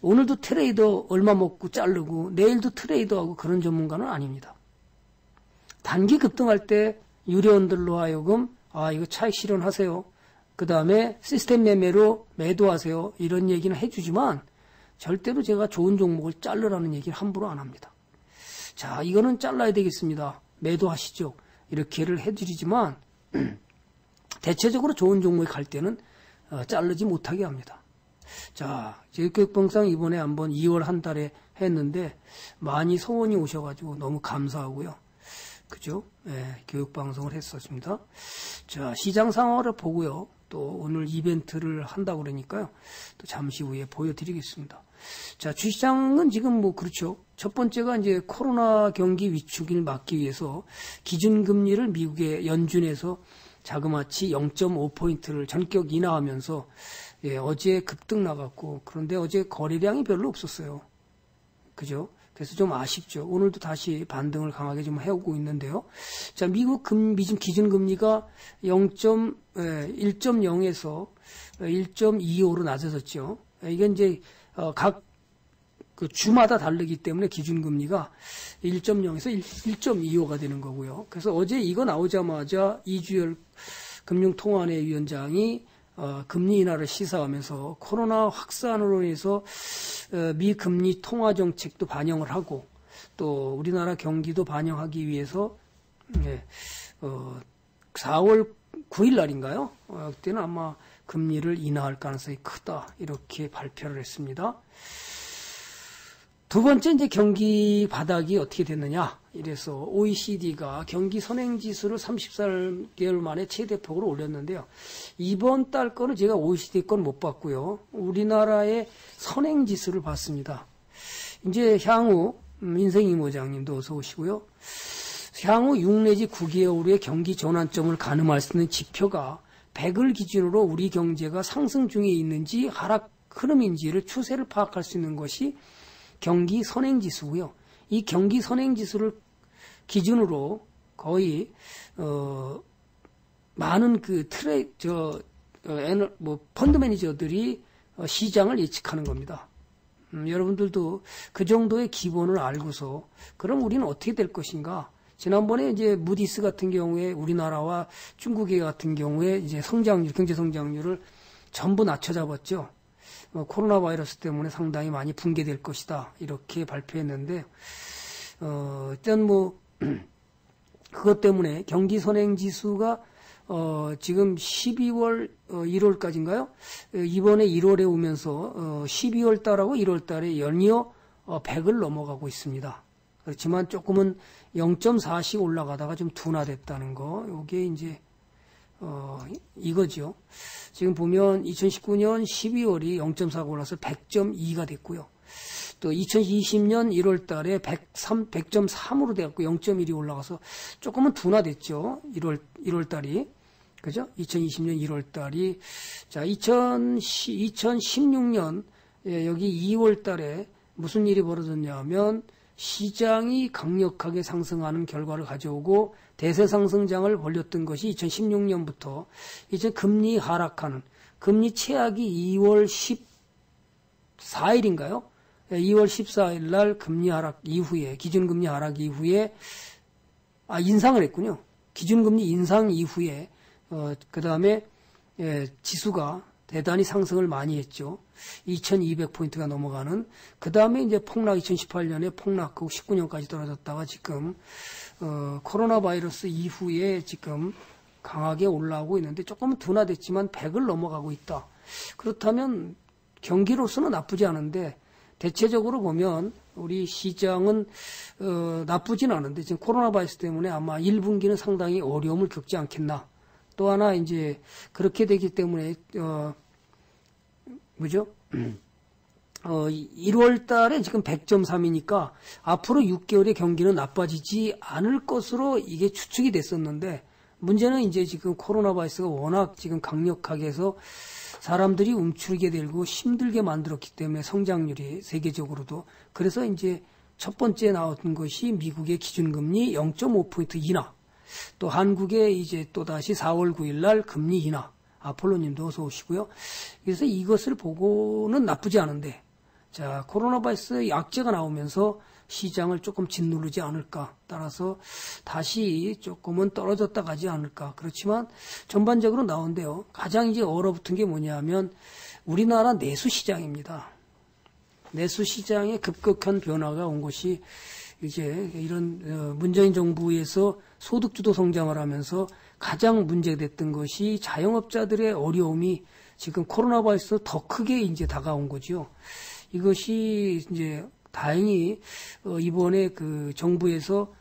오늘도 트레이더 얼마 먹고 자르고 내일도 트레이더하고 그런 전문가는 아닙니다. 단기 급등할 때 유료원들로 하여금 이거 차익 실현하세요. 그 다음에 시스템 매매로 매도하세요. 이런 얘기는 해주지만 절대로 제가 좋은 종목을 자르라는 얘기를 함부로 안 합니다. 자, 이거는 잘라야 되겠습니다. 매도하시죠. 이렇게를 해드리지만 대체적으로 좋은 종목에 갈 때는 자르지 못하게 합니다. 자, 제육교육방송 이번에 한번 2월 한 달에 했는데 많이 소원이 오셔가지고 너무 감사하고요. 그죠? 예, 교육방송을 했었습니다. 자, 시장 상황을 보고요. 또 오늘 이벤트를 한다고 그러니까요. 또 잠시 후에 보여드리겠습니다. 자, 주시장은 지금 뭐 그렇죠. 첫 번째가 이제 코로나 경기 위축을 막기 위해서 기준금리를 미국의 연준에서 자그마치 0.5포인트를 전격 인하하면서 어제 급등 나갔고 그런데 어제 거래량이 별로 없었어요. 그죠? 그래서 좀 아쉽죠. 오늘도 다시 반등을 강하게 좀 해오고 있는데요. 자, 미국 기준금리가 1.0에서 1.25로 낮아졌죠. 이게 이제 각 그 주마다 다르기 때문에 기준금리가 1.0에서 1.25가 되는 거고요. 그래서 어제 이거 나오자마자 이주열 금융통화회 위원장이 금리 인하를 시사하면서 코로나 확산으로 인해서 미금리 통화 정책도 반영을 하고 또 우리나라 경기도 반영하기 위해서 4월 9일 날인가요? 그때는 아마 금리를 인하할 가능성이 크다 이렇게 발표를 했습니다. 두 번째 이제 경기 바닥이 어떻게 됐느냐? 이래서 OECD가 경기 선행지수를 34개월 만에 최대폭으로 올렸는데요. 이번 달 거는 제가 OECD 건 못 봤고요. 우리나라의 선행지수를 봤습니다. 이제 향후 민생이모장님도 어서 오시고요. 향후 6 내지 9개월 후의 경기 전환점을 가늠할 수 있는 지표가 100을 기준으로 우리 경제가 상승 중에 있는지 하락 흐름인지를 추세를 파악할 수 있는 것이 경기 선행지수고요. 이 경기 선행지수를 기준으로 거의 많은 그 펀드 매니저들이 시장을 예측하는 겁니다. 여러분들도 그 정도의 기본을 알고서 그럼 우리는 어떻게 될 것인가? 지난번에 이제 무디스 같은 경우에 우리나라와 중국의 같은 경우에 이제 성장률, 경제 성장률을 전부 낮춰 잡았죠. 코로나 바이러스 때문에 상당히 많이 붕괴될 것이다. 이렇게 발표했는데, 일단 그것 때문에 경기 선행지수가, 지금 12월, 1월까지인가요? 이번에 1월에 오면서, 12월 달하고 1월 달에 연이어 100을 넘어가고 있습니다. 그렇지만 조금은 0.4씩 올라가다가 좀 둔화됐다는 거, 요게 이제, 이거죠. 지금 보면 2019년 12월이 0.4가 올라서 100.2가 됐고요. 또 2020년 1월 달에 100.3으로 돼갖고 0.1이 올라가서 조금은 둔화됐죠. 1월 달이. 그죠? 2020년 1월 달이. 자, 2016년, 여기 2월 달에 무슨 일이 벌어졌냐 하면 시장이 강력하게 상승하는 결과를 가져오고 대세 상승장을 벌였던 것이 2016년부터 이제 금리 하락하는 금리 최악이 2월 14일인가요? 2월 14일 날 금리 하락 이후에 기준금리 하락 이후에 인상을 했군요. 기준금리 인상 이후에 그다음에 지수가 대단히 상승을 많이 했죠. 2200포인트가 넘어가는. 그 다음에 이제 폭락 2018년에 폭락하고 19년까지 떨어졌다가 지금 코로나 바이러스 이후에 지금 강하게 올라오고 있는데 조금은 둔화됐지만 100을 넘어가고 있다. 그렇다면 경기로서는 나쁘지 않은데 대체적으로 보면 우리 시장은 나쁘진 않은데 지금 코로나 바이러스 때문에 아마 1분기는 상당히 어려움을 겪지 않겠나. 또 하나 이제 그렇게 되기 때문에 뭐죠? 1월 달에 지금 100.3이니까 앞으로 6개월의 경기는 나빠지지 않을 것으로 이게 추측이 됐었는데 문제는 이제 지금 코로나 바이러스가 워낙 지금 강력하게 해서 사람들이 움츠리게 되고 힘들게 만들었기 때문에 성장률이 세계적으로도 그래서 이제 첫 번째 나온 것이 미국의 기준금리 0.5포인트 인하 또 한국의 이제 또다시 4월 9일 날 금리 인하 아폴로님도 어서 오시고요. 그래서 이것을 보고는 나쁘지 않은데 자, 코로나 바이러스 약제가 나오면서 시장을 조금 짓누르지 않을까. 따라서 다시 조금은 떨어졌다 가지 않을까. 그렇지만 전반적으로 나온데요. 가장 이제 얼어붙은 게 뭐냐면 우리나라 내수시장입니다. 내수시장에 급격한 변화가 온 것이 이제 이런 문재인 정부에서 소득주도 성장을 하면서 가장 문제됐던 것이 자영업자들의 어려움이 지금 코로나 바이러스 더 크게 이제 다가온 거죠. 이것이 이제 다행히 이번에 그 정부에서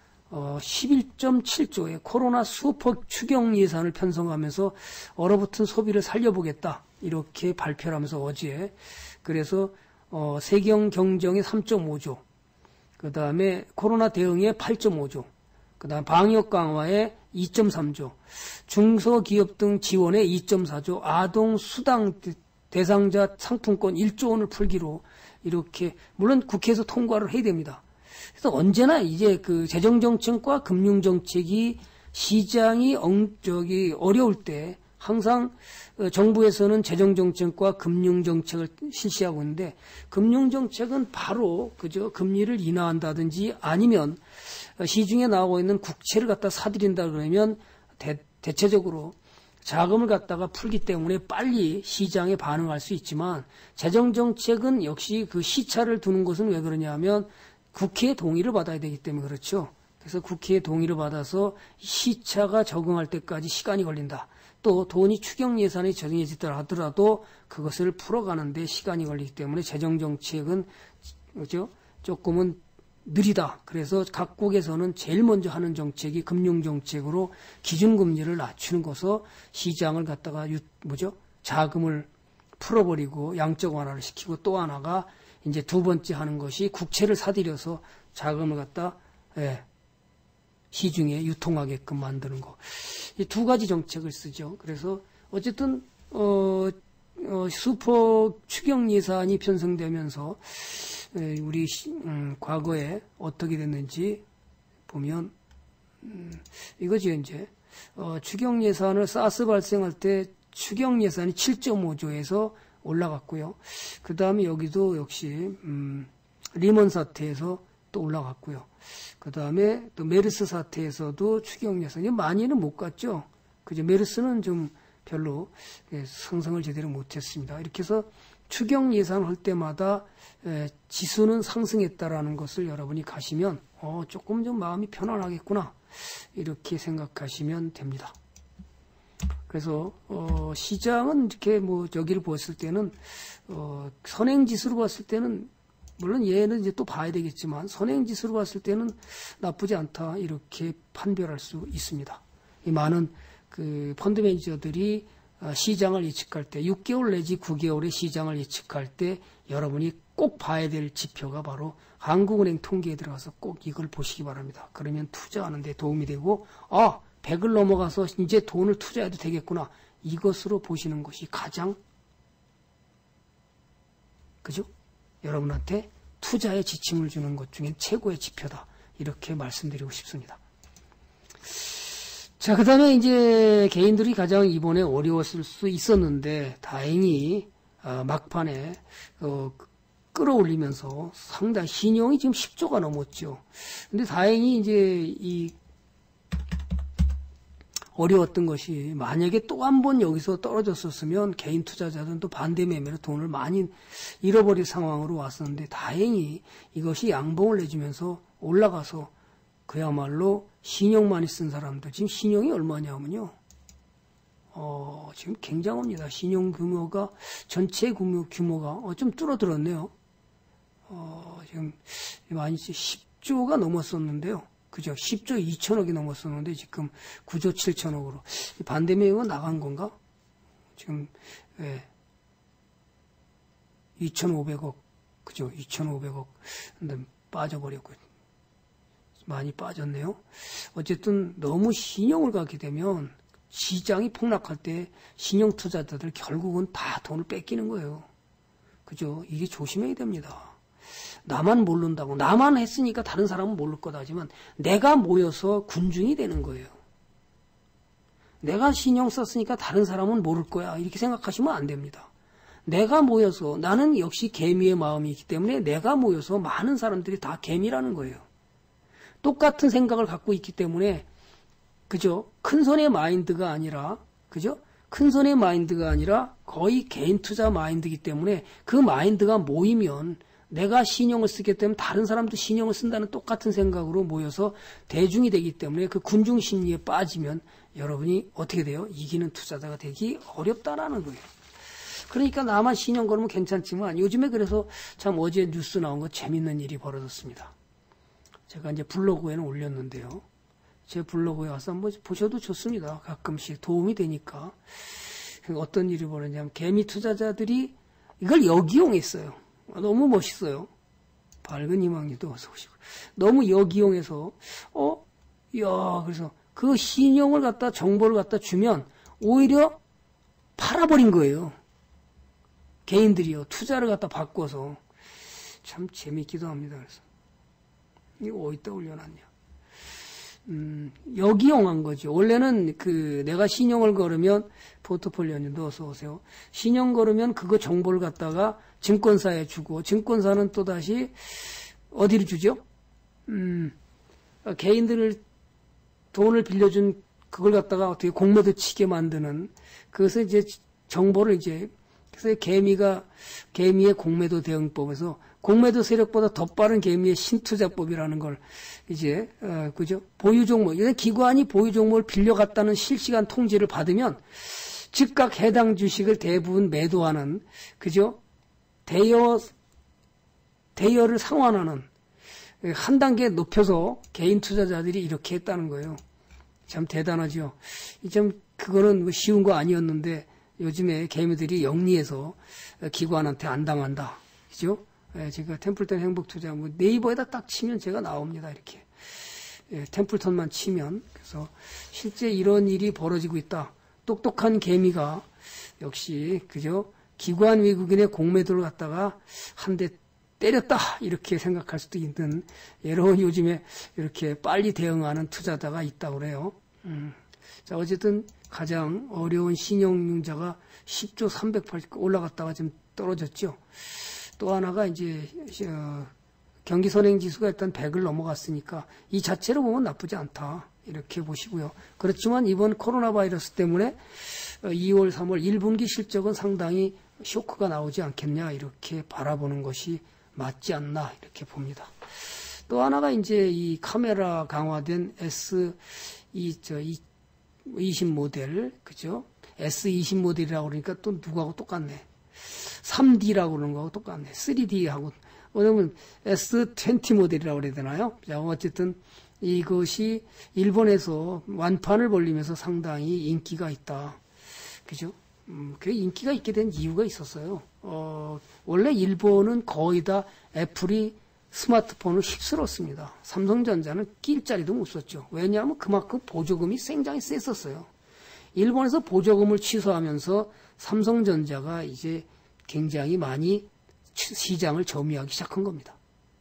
11.7조의 코로나 슈퍼 추경 예산을 편성하면서 얼어붙은 소비를 살려보겠다 이렇게 발표를 하면서 어제 그래서 세경 경정에 3.5조 그 다음에 코로나 대응에 8.5조 그 다음 방역 강화에 2.3조 중소기업 등 지원에 2.4조 아동 수당 대상자 상품권 1조 원을 풀기로 이렇게 물론 국회에서 통과를 해야 됩니다. 그래서 언제나 이제 그 재정정책과 금융정책이 시장이 어려울 때 항상 정부에서는 재정정책과 금융정책을 실시하고 있는데 금융정책은 바로 그저 금리를 인하한다든지 아니면 시중에 나오고 있는 국채를 갖다 사들인다 그러면 대체적으로 자금을 갖다가 풀기 때문에 빨리 시장에 반응할 수 있지만 재정정책은 역시 그 시차를 두는 것은 왜 그러냐 하면 국회의 동의를 받아야 되기 때문에 그렇죠. 그래서 국회의 동의를 받아서 시차가 적응할 때까지 시간이 걸린다. 또 돈이 추경 예산에 정해지더라 하더라도 그것을 풀어가는데 시간이 걸리기 때문에 재정정책은 그죠? 조금은 느리다. 그래서 각국에서는 제일 먼저 하는 정책이 금융정책으로 기준금리를 낮추는 것으로 시장을 갖다가 자금을 풀어버리고 양적 완화를 시키고 또 하나가 이제 두 번째 하는 것이 국채를 사들여서 자금을 갖다 시중에 유통하게끔 만드는 거. 이 두 가지 정책을 쓰죠. 그래서 어쨌든 슈퍼 추경 예산이 편성되면서 우리 과거에 어떻게 됐는지 보면 이거죠. 이제 추경 예산을 사스 발생할 때 추경 예산이 7.5조에서 올라갔고요. 그 다음에 여기도 역시 리먼 사태에서 또 올라갔고요. 그 다음에 또 메르스 사태에서도 추경 예산이 많이는 못 갔죠. 그죠? 메르스는 좀 별로 상승을 제대로 못했습니다. 이렇게 해서 추경 예산할 때마다 지수는 상승했다라는 것을 여러분이 가시면 조금 좀 마음이 편안하겠구나 이렇게 생각하시면 됩니다. 그래서 시장은 이렇게 뭐 여기를 보았을 때는 선행지수로 봤을 때는 물론 얘는 이제 또 봐야 되겠지만 선행지수로 봤을 때는 나쁘지 않다 이렇게 판별할 수 있습니다. 이 많은 그 펀드 매니저들이 시장을 예측할 때 6개월 내지 9개월의 시장을 예측할 때 여러분이 꼭 봐야 될 지표가 바로 한국은행 통계에 들어가서 꼭 이걸 보시기 바랍니다. 그러면 투자하는 데 도움이 되고 100을 넘어가서 이제 돈을 투자해도 되겠구나. 이것으로 보시는 것이 가장 그죠? 여러분한테 투자에 지침을 주는 것 중에 최고의 지표다. 이렇게 말씀드리고 싶습니다. 자, 그 다음에 이제 개인들이 가장 이번에 어려웠을 수 있었는데 다행히 막판에 끌어올리면서 상당히 신용이 지금 10조가 넘었죠. 근데 다행히 이제 이 어려웠던 것이 만약에 또 한 번 여기서 떨어졌었으면 개인 투자자들은 또 반대 매매로 돈을 많이 잃어버릴 상황으로 왔었는데 다행히 이것이 양봉을 내주면서 올라가서 그야말로 신용 많이 쓴 사람들 지금 신용이 얼마냐면요. 지금 굉장합니다. 신용 규모가 전체 규모가 좀 줄어들었네요. 지금 많이 10조가 넘었었는데요. 그죠? 10조 2천억이 넘었었는데 지금 9조 7천억으로 반대 매매가 나간 건가? 지금 2,500억 그죠? 2,500억 근데 빠져버렸고 많이 빠졌네요. 어쨌든 너무 신용을 갖게 되면 시장이 폭락할 때 신용 투자자들 결국은 다 돈을 뺏기는 거예요. 그죠? 이게 조심해야 됩니다. 나만 모른다고 나만 했으니까 다른 사람은 모를 거다 하지만 내가 모여서 군중이 되는 거예요. 내가 신용 썼으니까 다른 사람은 모를 거야 이렇게 생각하시면 안 됩니다. 내가 모여서, 나는 역시 개미의 마음이 있기 때문에 내가 모여서 많은 사람들이 다 개미라는 거예요. 똑같은 생각을 갖고 있기 때문에, 그죠? 큰 손의 마인드가 아니라, 그죠? 큰 손의 마인드가 아니라 거의 개인 투자 마인드이기 때문에 그 마인드가 모이면 내가 신용을 쓰기 때문에 다른 사람도 신용을 쓴다는 똑같은 생각으로 모여서 대중이 되기 때문에 그 군중 심리에 빠지면 여러분이 어떻게 돼요? 이기는 투자자가 되기 어렵다라는 거예요. 그러니까 나만 신용 걸으면 괜찮지만 요즘에 그래서 참 어제 뉴스 나온 거 재밌는 일이 벌어졌습니다. 제가 이제 블로그에는 올렸는데요. 제 블로그에 와서 한번 보셔도 좋습니다. 가끔씩 도움이 되니까. 어떤 일이 벌어졌냐면 개미 투자자들이 이걸 역이용했어요. 너무 멋있어요. 밝은 희망님도 어서 오시고. 너무 역이용해서 그래서 그 신용을 갖다 정보를 갖다 주면 오히려 팔아버린 거예요. 개인들이요. 투자를 갖다 바꿔서. 참 재밌기도 합니다. 그래서 이거 어디다 올려놨냐. 역이용한 거죠. 원래는 내가 신용을 걸으면, 포트폴리오님도 어서 오세요. 신용 걸으면 그거 정보를 갖다가 증권사에 주고, 증권사는 또 다시 어디를 주죠? 개인들을 돈을 빌려준 그걸 갖다가 어떻게 공매도 치게 만드는, 그것을 이제 정보를 그래서 개미의 공매도 대응법에서 공매도 세력보다 더 빠른 개미의 신투자법이라는 걸 그죠? 보유 종목, 기관이 보유 종목을 빌려갔다는 실시간 통지를 받으면 즉각 해당 주식을 대부분 매도하는, 그죠? 대여를 상환하는, 한 단계 높여서 개인 투자자들이 이렇게 했다는 거예요. 참 대단하죠. 그거는 쉬운 거 아니었는데 요즘에 개미들이 영리해서 기관한테 안 당한다. 그죠? 제가 템플턴 행복투자 네이버에다 딱 치면 제가 나옵니다. 이렇게. 템플턴만 치면. 그래서 실제 이런 일이 벌어지고 있다. 똑똑한 개미가 역시, 그죠? 기관 외국인의 공매도를 갖다가 한 대 때렸다. 이렇게 생각할 수도 있는 여러 요즘에 이렇게 빨리 대응하는 투자자가 있다고 그래요. 자, 어쨌든 가장 어려운 신용융자가 10조 380 올라갔다가 지금 떨어졌죠. 또 하나가 경기 선행 지수가 일단 100을 넘어갔으니까 이 자체로 보면 나쁘지 않다. 이렇게 보시고요. 그렇지만 이번 코로나 바이러스 때문에 2월, 3월 1분기 실적은 상당히 쇼크가 나오지 않겠냐. 이렇게 바라보는 것이 맞지 않나. 이렇게 봅니다. 또 하나가 이 카메라 강화된 S20 모델, 그죠? S20 모델이라고 그러니까 또 누구하고 똑같네. 3D라고 그러는 거하고 똑같네. 3D하고. 왜냐면 S20 모델이라고 그래야 되나요? 자, 어쨌든 이것이 일본에서 완판을 벌리면서 상당히 인기가 있다. 그죠? 그 인기가 있게 된 이유가 있었어요. 원래 일본은 거의 다 애플이 스마트폰을 휩쓸었습니다. 삼성전자는 낄 자리도 못 썼죠. 왜냐하면 그만큼 보조금이 굉장히 셌었어요. 일본에서 보조금을 취소하면서 삼성전자가 이제 굉장히 많이 시장을 점유하기 시작한 겁니다.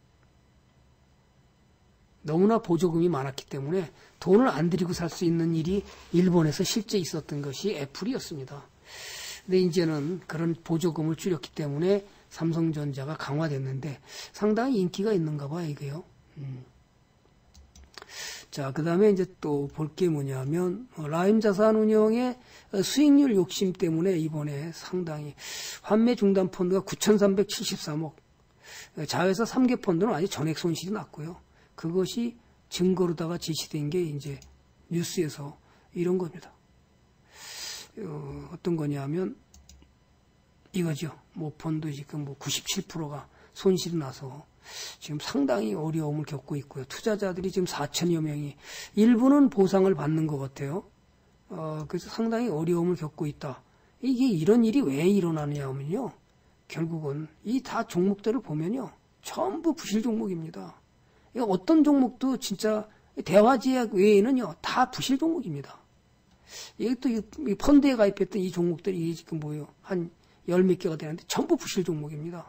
너무나 보조금이 많았기 때문에 돈을 안 들이고 살 수 있는 일이 일본에서 실제 있었던 것이 애플이었습니다. 근데 이제는 그런 보조금을 줄였기 때문에 삼성전자가 강화됐는데 상당히 인기가 있는가 봐요, 이게요. 자, 그 다음에 이제 또 볼 게 뭐냐면, 라임 자산운용의 수익률 욕심 때문에 이번에 상당히 환매 중단 펀드가 9,373억, 자회사 3개 펀드는 아주 전액 손실이 났고요. 그것이 증거로다가 제시된 게 이제 뉴스에서 이런 겁니다. 어떤 거냐면, 이거죠. 펀드 지금 97%가 손실이 나서 지금 상당히 어려움을 겪고 있고요. 투자자들이 지금 4천여 명이 일부는 보상을 받는 것 같아요. 그래서 상당히 어려움을 겪고 있다. 이게 이런 일이 왜 일어나느냐면요. 결국은 이 다 종목들을 보면요. 전부 부실 종목입니다. 어떤 종목도 진짜 대화제약 외에는요. 다 부실 종목입니다. 이게 또 이 펀드에 가입했던 이 종목들이 지금 뭐예요? 한 열 몇 개가 되는데 전부 부실 종목입니다.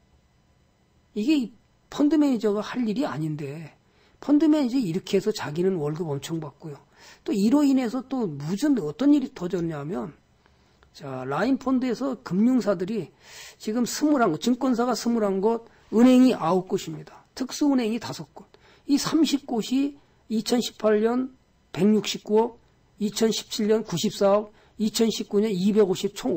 이게 펀드 매니저가 할 일이 아닌데 펀드 매니저 이렇게 해서 자기는 월급 엄청 받고요. 또 이로 인해서 또 무슨 어떤 일이 터졌냐면 자, 라인펀드에서 금융사들이 지금 21곳, 증권사가 21곳, 은행이 9곳입니다. 특수은행이 5곳. 이 30곳이 2018년 169억, 2017년 94억, 2019년 250, 총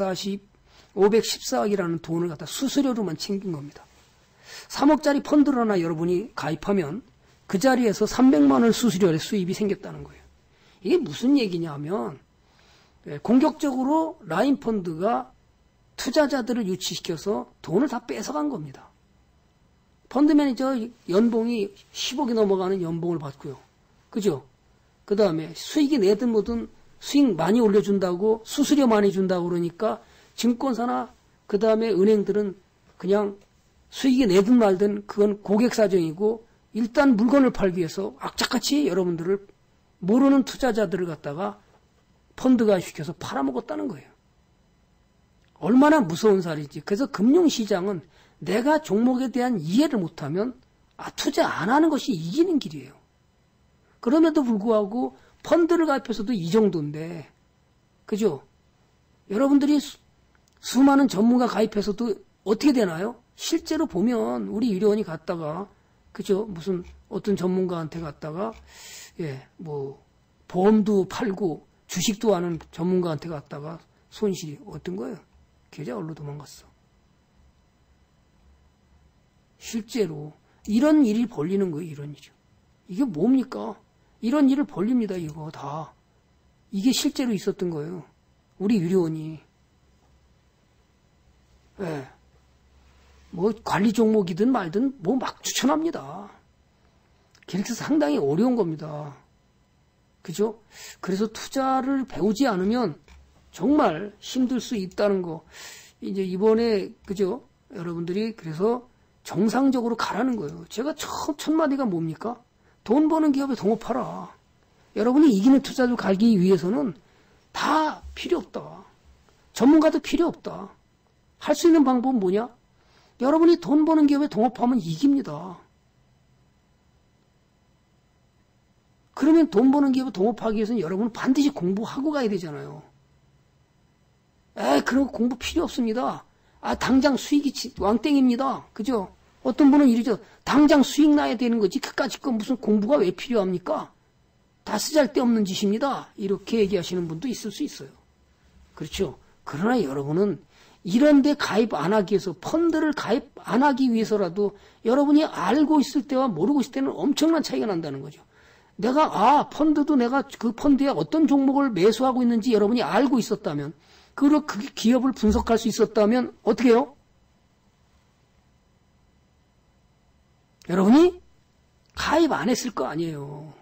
514억이라는 돈을 갖다 수수료로만 챙긴 겁니다. 3억짜리 펀드를 하나 여러분이 가입하면 그 자리에서 300만 원 수수료의 수입이 생겼다는 거예요. 이게 무슨 얘기냐면 공격적으로 라인펀드가 투자자들을 유치시켜서 돈을 다 뺏어간 겁니다. 펀드 매니저 연봉이 10억이 넘어가는 연봉을 받고요. 그죠? 그 다음에 수익이 내든 뭐든 수익 많이 올려준다고 수수료 많이 준다고 그러니까 증권사나 그 다음에 은행들은 그냥 수익이 내든 말든 그건 고객 사정이고 일단 물건을 팔기 위해서 악착같이 여러분들을 모르는 투자자들을 갖다가 펀드가 시켜서 팔아먹었다는 거예요. 얼마나 무서운 사례지. 그래서 금융시장은 내가 종목에 대한 이해를 못하면 투자 안 하는 것이 이기는 길이에요. 그럼에도 불구하고 펀드를 가입해서도 이 정도인데, 그죠? 여러분들이 수많은 전문가 가입해서도 어떻게 되나요? 실제로 보면 우리 유료원이 갔다가, 그죠? 무슨 어떤 전문가한테 갔다가, 보험도 팔고 주식도 하는 전문가한테 갔다가 손실이 어떤 거예요? 계좌로 도망갔어. 실제로 이런 일이 벌리는 거예요. 이런 일이. 이게 뭡니까? 이런 일을 벌립니다. 이거 다. 이게 실제로 있었던 거예요. 우리 유료원이. 뭐 관리 종목이든 말든 뭐 막 추천합니다. 그래서 상당히 어려운 겁니다. 그죠? 그래서 투자를 배우지 않으면 정말 힘들 수 있다는 거. 이제 이번에, 그죠? 여러분들이 그래서 정상적으로 가라는 거예요. 제가 첫 마디가 뭡니까? 돈 버는 기업에 동업하라. 여러분이 이기는 투자를 가기 위해서는 다 필요 없다. 전문가도 필요 없다. 할 수 있는 방법은 뭐냐? 여러분이 돈 버는 기업에 동업하면 이깁니다. 그러면 돈 버는 기업에 동업하기 위해서는 여러분은 반드시 공부하고 가야 되잖아요. 그런 거 공부 필요 없습니다. 당장 수익이 왕땡입니다. 그죠? 어떤 분은 이러죠. 당장 수익 나야 되는 거지. 그까짓 거 무슨 공부가 왜 필요합니까? 다 쓰잘데없는 짓입니다. 이렇게 얘기하시는 분도 있을 수 있어요. 그렇죠? 그러나 여러분은 이런 데 가입 안 하기 위해서, 펀드를 가입 안 하기 위해서라도 여러분이 알고 있을 때와 모르고 있을 때는 엄청난 차이가 난다는 거죠. 내가 펀드도 내가 그 펀드에 어떤 종목을 매수하고 있는지 여러분이 알고 있었다면, 그 기업을 분석할 수 있었다면 어떻게 해요? 여러분이 가입 안 했을 거 아니에요.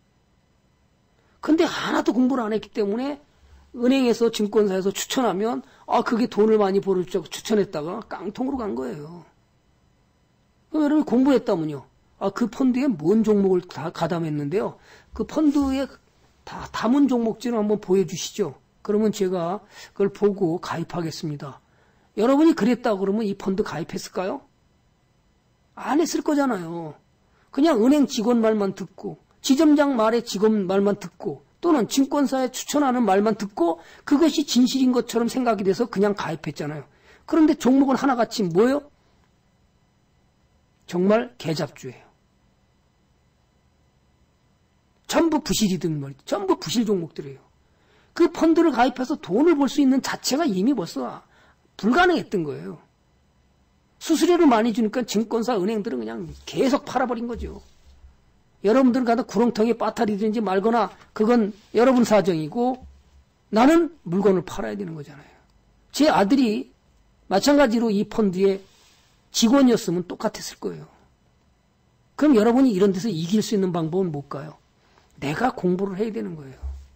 근데 하나도 공부를 안 했기 때문에 은행에서 증권사에서 추천하면 그게 돈을 많이 벌어주자고 추천했다가 깡통으로 간 거예요. 그럼 여러분이 공부했다면요. 그 펀드에 뭔 종목을 다 가담했는데요. 그 펀드에 다 담은 종목지를 한번 보여주시죠. 그러면 제가 그걸 보고 가입하겠습니다. 여러분이 그랬다고 그러면 이 펀드 가입했을까요? 안 했을 거잖아요. 그냥 은행 직원 말만 듣고, 지점장 말에 직원 말만 듣고, 또는 증권사에 추천하는 말만 듣고 그것이 진실인 것처럼 생각이 돼서 그냥 가입했잖아요. 그런데 종목은 하나같이 뭐예요? 정말 개잡주예요. 전부 부실이든 말이죠. 전부 부실 종목들이에요. 그 펀드를 가입해서 돈을 벌 수 있는 자체가 이미 벌써 불가능했던 거예요. 수수료를 많이 주니까 증권사, 은행들은 그냥 계속 팔아버린 거죠. 여러분들은 가다 구렁텅이에 빠타리든지 말거나 그건 여러분 사정이고 나는 물건을 팔아야 되는 거잖아요. 제 아들이 마찬가지로 이 펀드의 직원이었으면 똑같았을 거예요. 그럼 여러분이 이런 데서 이길 수 있는 방법은 뭘까요? 내가 공부를 해야 되는 거예요.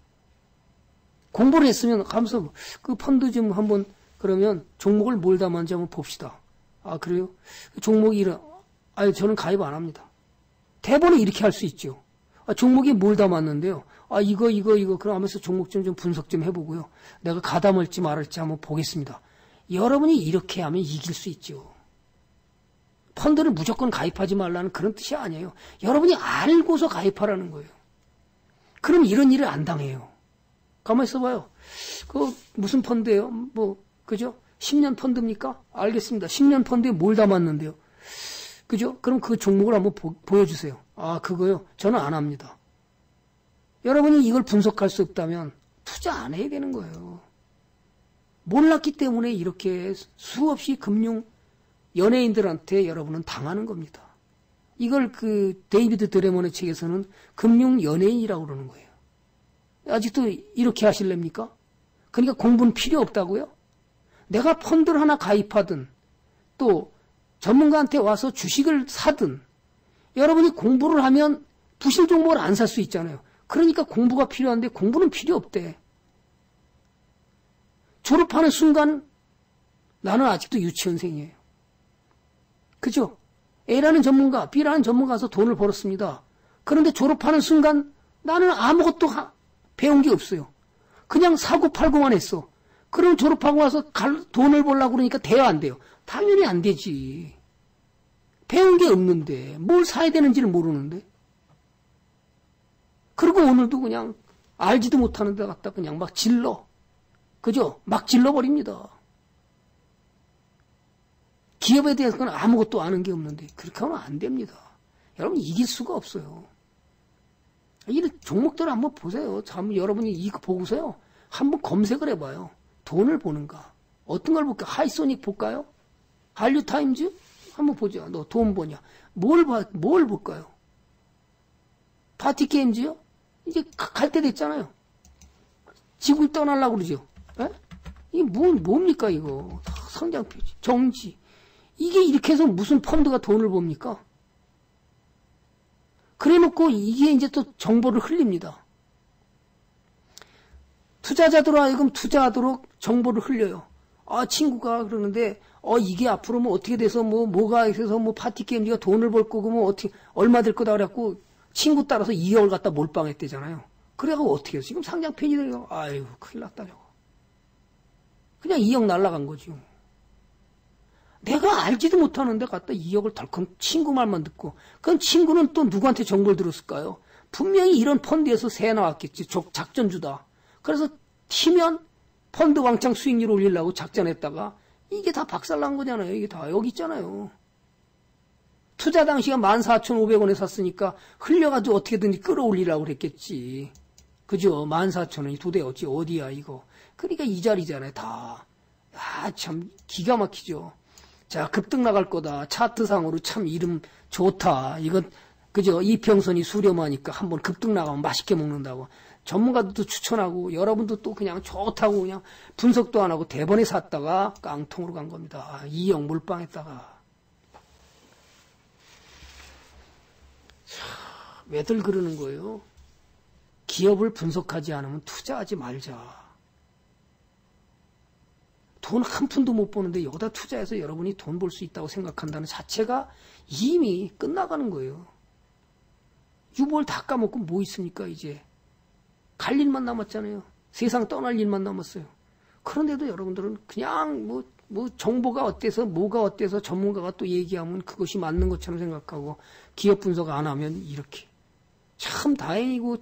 공부를 했으면 하면서 그 펀드 좀 한번 그러면 종목을 뭘 담았는지 한번 봅시다. 그래요? 종목이 저는 가입 안 합니다. 대본에 이렇게 할 수 있죠. 종목이 뭘 담았는데요. 이거 그럼 하면서 종목 좀 분석 좀 해보고요. 내가 가담을지 말을지 한번 보겠습니다. 여러분이 이렇게 하면 이길 수 있죠. 펀드를 무조건 가입하지 말라는 그런 뜻이 아니에요. 여러분이 알고서 가입하라는 거예요. 그럼 이런 일을 안 당해요. 가만히 있어봐요. 그 무슨 펀드예요? 뭐 그죠? 10년 펀드입니까? 알겠습니다. 10년 펀드에 뭘 담았는데요? 그죠? 그럼 그 종목을 한번 보여주세요. 아, 그거요? 저는 안 합니다. 여러분이 이걸 분석할 수 없다면 투자 안 해야 되는 거예요. 몰랐기 때문에 이렇게 수없이 금융 연예인들한테 여러분은 당하는 겁니다. 이걸 그 데이비드 드레먼의 책에서는 금융 연예인이라고 그러는 거예요. 아직도 이렇게 하실랍니까? 그러니까 공부는 필요 없다고요? 내가 펀드를 하나 가입하든 또 전문가한테 와서 주식을 사든 여러분이 공부를 하면 부실 종목을 안 살 수 있잖아요. 그러니까 공부가 필요한데 공부는 필요 없대. 졸업하는 순간 나는 아직도 유치원생이에요. 그죠? A라는 전문가, B라는 전문가 가서 돈을 벌었습니다. 그런데 졸업하는 순간 나는 아무것도 배운 게 없어요. 그냥 사고 팔고만 했어. 그럼 졸업하고 와서 돈을 벌려고 그러니까 돼요, 안 돼요? 당연히 안 되지. 배운 게 없는데 뭘 사야 되는지를 모르는데. 그리고 오늘도 그냥 알지도 못하는 데 갖다 그냥 막 질러. 그죠? 막 질러버립니다. 기업에 대해서는 아무것도 아는 게 없는데 그렇게 하면 안 됩니다. 여러분 이길 수가 없어요. 이 종목들을 한번 보세요. 참 여러분이 이거 보고서요. 한번 검색을 해봐요. 돈을 보는가? 어떤 걸 볼까요? 하이소닉 볼까요? 한류타임즈? 한번 보자. 너 돈 버냐? 뭘 볼까요? 파티게임즈요? 이제 갈 때 됐잖아요. 지구를 떠나려고 그러죠. 에? 이게 뭡니까 이거? 성장표지. 정지. 이게 이렇게 해서 무슨 펀드가 돈을 봅니까? 그래 놓고 이게 이제 또 정보를 흘립니다. 투자자들 하여금 투자하도록 정보를 흘려요. 아, 친구가 그러는데, 이게 앞으로 뭐 어떻게 돼서 뭐가 있어서 파티게임 네가 돈을 벌 거고 어떻게, 얼마 될 거다 그래갖고 친구 따라서 2억을 갖다 몰빵했대잖아요. 그래갖고 어떻게 해서 지금 상장 폐지되는 거, 아유, 큰일 났다, 저거. 그냥 2억 날라간 거죠. 내가 알지도 못하는데 갖다 2억을 덜컹 친구 말만 듣고, 그럼 친구는 또 누구한테 정보를 들었을까요? 분명히 이런 펀드에서 새 나왔겠지. 작전주다. 그래서 튀면 펀드 왕창 수익률 올리려고 작전했다가 이게 다 박살난 거잖아요. 이게 다 여기 있잖아요. 투자 당시가 14,500원에 샀으니까 흘려가지고 어떻게든지 끌어올리려고 그랬겠지. 그죠? 14,000원이 도대 어디야 이거. 그러니까 이 자리잖아요. 다. 아, 참 기가 막히죠. 자, 급등 나갈 거다. 차트상으로 참 이름 좋다. 이건 그죠? 이평선이 수렴하니까 한번 급등 나가면 맛있게 먹는다고. 전문가들도 추천하고 여러분도 또 그냥 좋다고 그냥 분석도 안 하고 대번에 샀다가 깡통으로 간 겁니다. 2억 몰빵했다가. 자, 왜들 그러는 거예요? 기업을 분석하지 않으면 투자하지 말자. 돈 한 푼도 못 버는데 여기다 투자해서 여러분이 돈 벌 수 있다고 생각한다는 자체가 이미 끝나가는 거예요. 유볼 다 까먹고 뭐 있습니까 이제. 갈 일만 남았잖아요. 세상 떠날 일만 남았어요. 그런데도 여러분들은 그냥 뭐 정보가 어때서 뭐가 어때서 전문가가 또 얘기하면 그것이 맞는 것처럼 생각하고 기업 분석 안 하면 이렇게. 참 다행이고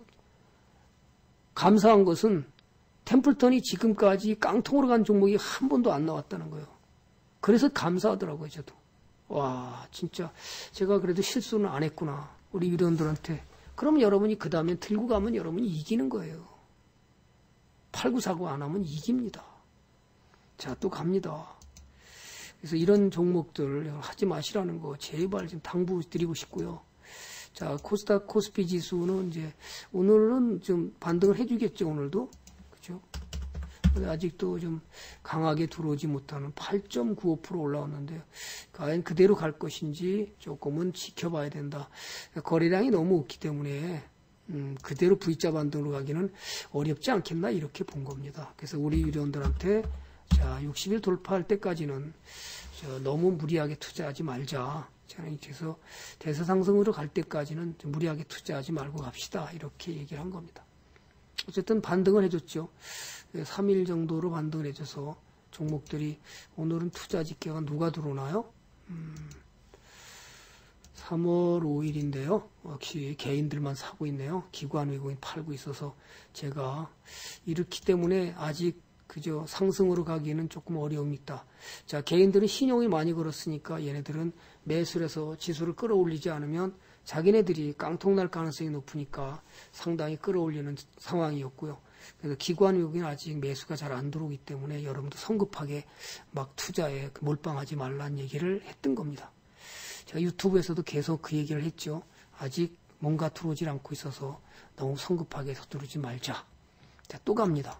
감사한 것은 템플턴이 지금까지 깡통으로 간 종목이 한 번도 안 나왔다는 거예요. 그래서 감사하더라고요, 저도. 와, 진짜 제가 그래도 실수는 안 했구나. 우리 유료원들한테. 그럼 여러분이 그 다음에 들고 가면 여러분이 이기는 거예요. 팔고 사고 안 하면 이깁니다. 자, 또 갑니다. 그래서 이런 종목들 하지 마시라는 거 제발 좀 당부드리고 싶고요. 자, 코스닥 코스피 지수는 이제 오늘은 좀 반등을 해주겠죠, 오늘도. 그죠? 아직도 좀 강하게 들어오지 못하는 8.95% 올라왔는데 과연 그대로 갈 것인지 조금은 지켜봐야 된다. 거래량이 너무 없기 때문에 그대로 V자 반등으로 가기는 어렵지 않겠나 이렇게 본 겁니다. 그래서 우리 유료원들한테 자 60일 돌파할 때까지는 너무 무리하게 투자하지 말자. 그래서 대세상승으로 갈 때까지는 좀 무리하게 투자하지 말고 갑시다. 이렇게 얘기를 한 겁니다. 어쨌든 반등을 해줬죠. 3일 정도로 반등을 해줘서 종목들이 오늘은 투자 집계가 누가 들어오나요? 3월 5일인데요. 역시 개인들만 사고 있네요. 기관 외국인 팔고 있어서 제가 이렇기 때문에 아직 그저 상승으로 가기에는 조금 어려움이 있다. 자, 개인들은 신용이 많이 걸었으니까 얘네들은 매수를 해서 지수를 끌어올리지 않으면 자기네들이 깡통 날 가능성이 높으니까 상당히 끌어올리는 상황이었고요. 그래서 기관 외국인 아직 매수가 잘 안 들어오기 때문에 여러분도 성급하게 막 투자에 몰빵하지 말라는 얘기를 했던 겁니다. 제가 유튜브에서도 계속 그 얘기를 했죠. 아직 뭔가 들어오질 않고 있어서 너무 성급하게 서두르지 말자. 자, 또 갑니다.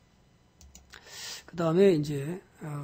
그 다음에 이제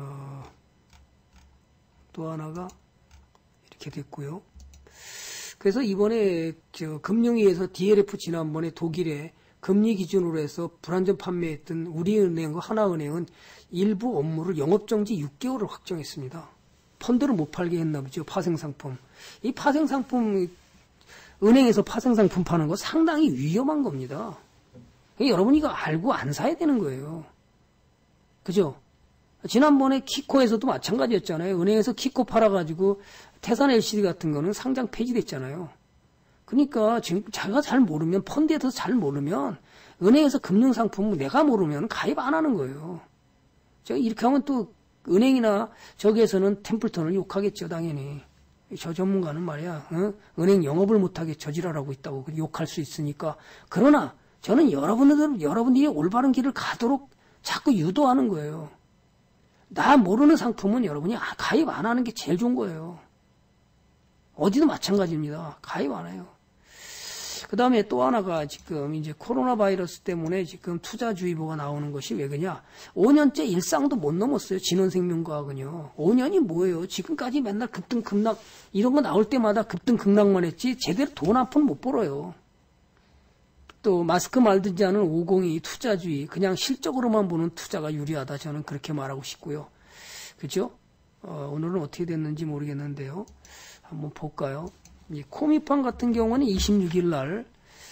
또 하나가 이렇게 됐고요. 그래서 이번에 금융위에서 DLF 지난번에 독일에 금리 기준으로 해서 불안전 판매했던 우리은행과 하나은행은 일부 업무를 영업정지 6개월을 확정했습니다. 펀드를 못 팔게 했나 보죠. 파생상품. 이 파생상품, 은행에서 파생상품 파는 거 상당히 위험한 겁니다. 여러분 이거 알고 안 사야 되는 거예요. 그죠? 지난번에 키코에서도 마찬가지였잖아요. 은행에서 키코 팔아가지고 태산 LCD 같은 거는 상장 폐지됐잖아요. 그러니까 지금 자기가 잘 모르면, 펀드에 대해서 잘 모르면, 은행에서 금융상품 내가 모르면 가입 안 하는 거예요. 제가 이렇게 하면 또 은행이나 저기에서는 템플턴을 욕하겠죠, 당연히. 저 전문가는 말이야, 은행 영업을 못하게 저지랄하고 있다고 욕할 수 있으니까. 그러나 저는 여러분들이 올바른 길을 가도록 자꾸 유도하는 거예요. 나 모르는 상품은 여러분이 가입 안 하는 게 제일 좋은 거예요. 어디도 마찬가지입니다. 가입 안 해요. 그 다음에 또 하나가 지금 이제 코로나 바이러스 때문에 지금 투자주의보가 나오는 것이 왜 그러냐. 5년째 일상도 못 넘었어요. 진원생명과학은요. 5년이 뭐예요. 지금까지 맨날 급등 급락 이런 거 나올 때마다 급등 급락만 했지 제대로 돈 한 푼 못 벌어요. 또 마스크 말든지 하는 502 투자주의 그냥 실적으로만 보는 투자가 유리하다. 저는 그렇게 말하고 싶고요. 그죠? 오늘은 어떻게 됐는지 모르겠는데요. 한번 볼까요? 이 코미판 같은 경우는 26일 날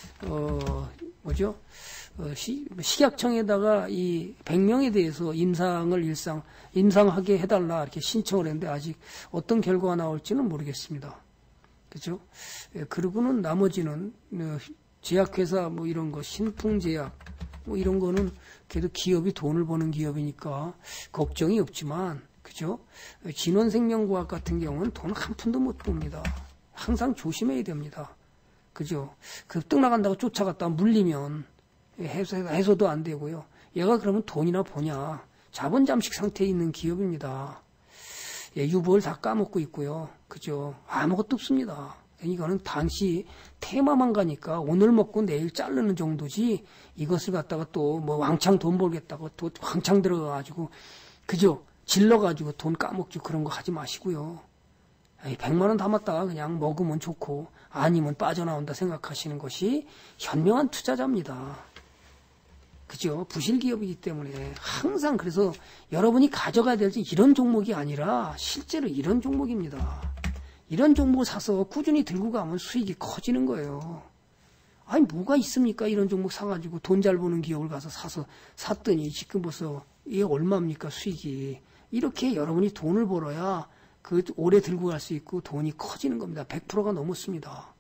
식약청에다가 이 100명에 대해서 임상하게 해달라 이렇게 신청을 했는데 아직 어떤 결과가 나올지는 모르겠습니다. 그죠? 그리고는 나머지는 제약회사 뭐 이런 거 신풍제약 뭐 이런 거는 그래도 기업이 돈을 버는 기업이니까 걱정이 없지만 그죠? 진원생명과학 같은 경우는 돈 한 푼도 못 봅니다. 항상 조심해야 됩니다. 그죠? 급등 나간다고 쫓아갔다가 물리면 해소도 안 되고요. 얘가 그러면 돈이나 보냐. 자본 잠식 상태에 있는 기업입니다. 유보를 다 까먹고 있고요. 그죠? 아무것도 없습니다. 이거는 당시 테마만 가니까 오늘 먹고 내일 자르는 정도지 이것을 갖다가 또 뭐 왕창 돈 벌겠다고 또 왕창 들어가가지고 그죠? 질러가지고 돈 까먹지 그런 거 하지 마시고요. 100만 원 담았다가 그냥 먹으면 좋고 아니면 빠져나온다 생각하시는 것이 현명한 투자자입니다. 그죠? 부실기업이기 때문에 항상 그래서 여러분이 가져가야 될지 이런 종목이 아니라 실제로 이런 종목입니다. 이런 종목을 사서 꾸준히 들고 가면 수익이 커지는 거예요. 아니 뭐가 있습니까? 이런 종목 사가지고 돈 잘 버는 기업을 가서 샀더니 지금 벌써 이게 얼마입니까? 수익이. 이렇게 여러분이 돈을 벌어야 그 오래 들고 갈 수 있고 돈이 커지는 겁니다. 100%가 넘었습니다.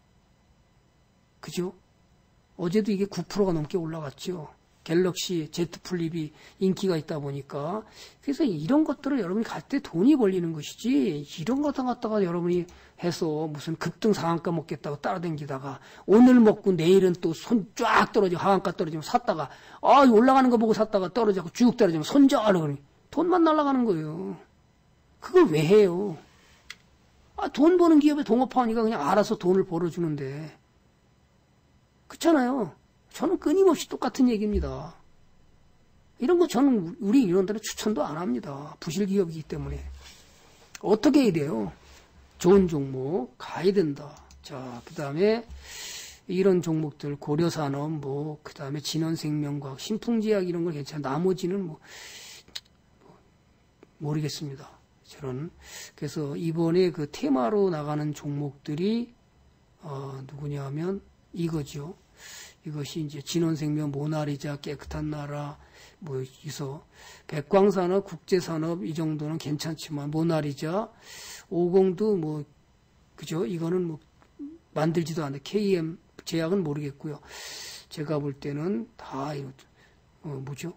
그죠? 어제도 이게 9%가 넘게 올라갔죠. 갤럭시 Z 플립이 인기가 있다 보니까. 그래서 이런 것들을 여러분이 갈 때 돈이 벌리는 것이지 이런 거 갖다가 여러분이 해서 무슨 급등 상한가 먹겠다고 따라다니다가 오늘 먹고 내일은 또 손 쫙 떨어지고 하한가 떨어지면 샀다가 올라가는 거 보고 샀다가 떨어지고 쭉 떨어지면 손절하고 그러니 돈만 날아가는 거예요. 그걸 왜 해요? 돈 버는 기업에 동업하니까 그냥 알아서 돈을 벌어주는데. 그렇잖아요. 저는 끊임없이 똑같은 얘기입니다. 이런 거 저는 우리 이런들은 추천도 안 합니다. 부실 기업이기 때문에. 어떻게 해야 돼요? 좋은 종목 가야 된다. 자, 그 다음에 이런 종목들 고려산업 그 다음에 진원생명과학 신풍제약 이런 건 괜찮아. 나머지는 모르겠습니다. 저는 그래서 이번에 그 테마로 나가는 종목들이 누구냐 하면 이거죠. 이것이 이제 진원생명, 모나리자, 깨끗한 나라, 백광산업, 국제산업 이 정도는 괜찮지만 모나리자, 50도 그죠? 이거는 뭐 만들지도 않는데 KM 제약은 모르겠고요. 제가 볼 때는 다 뭐죠?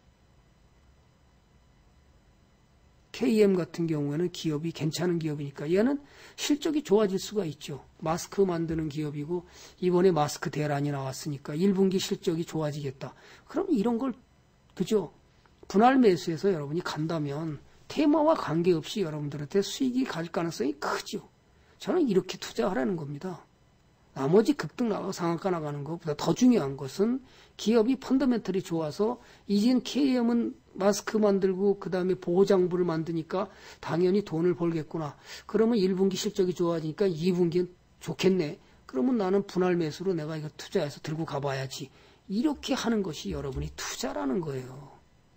KM 같은 경우에는 기업이 괜찮은 기업이니까 얘는 실적이 좋아질 수가 있죠. 마스크 만드는 기업이고 이번에 마스크 대란이 나왔으니까 1분기 실적이 좋아지겠다. 그럼 이런 걸 그죠? 분할 매수해서 여러분이 간다면 테마와 관계없이 여러분들한테 수익이 갈 가능성이 크죠. 저는 이렇게 투자하라는 겁니다. 나머지 급등 나가고 상한가 나가는 것보다 더 중요한 것은 기업이 펀더멘털이 좋아서 이젠 KM은 마스크 만들고 그 다음에 보호장부를 만드니까 당연히 돈을 벌겠구나. 그러면 1분기 실적이 좋아지니까 2분기는 좋겠네. 그러면 나는 분할 매수로 내가 이거 투자해서 들고 가봐야지. 이렇게 하는 것이 여러분이 투자라는 거예요.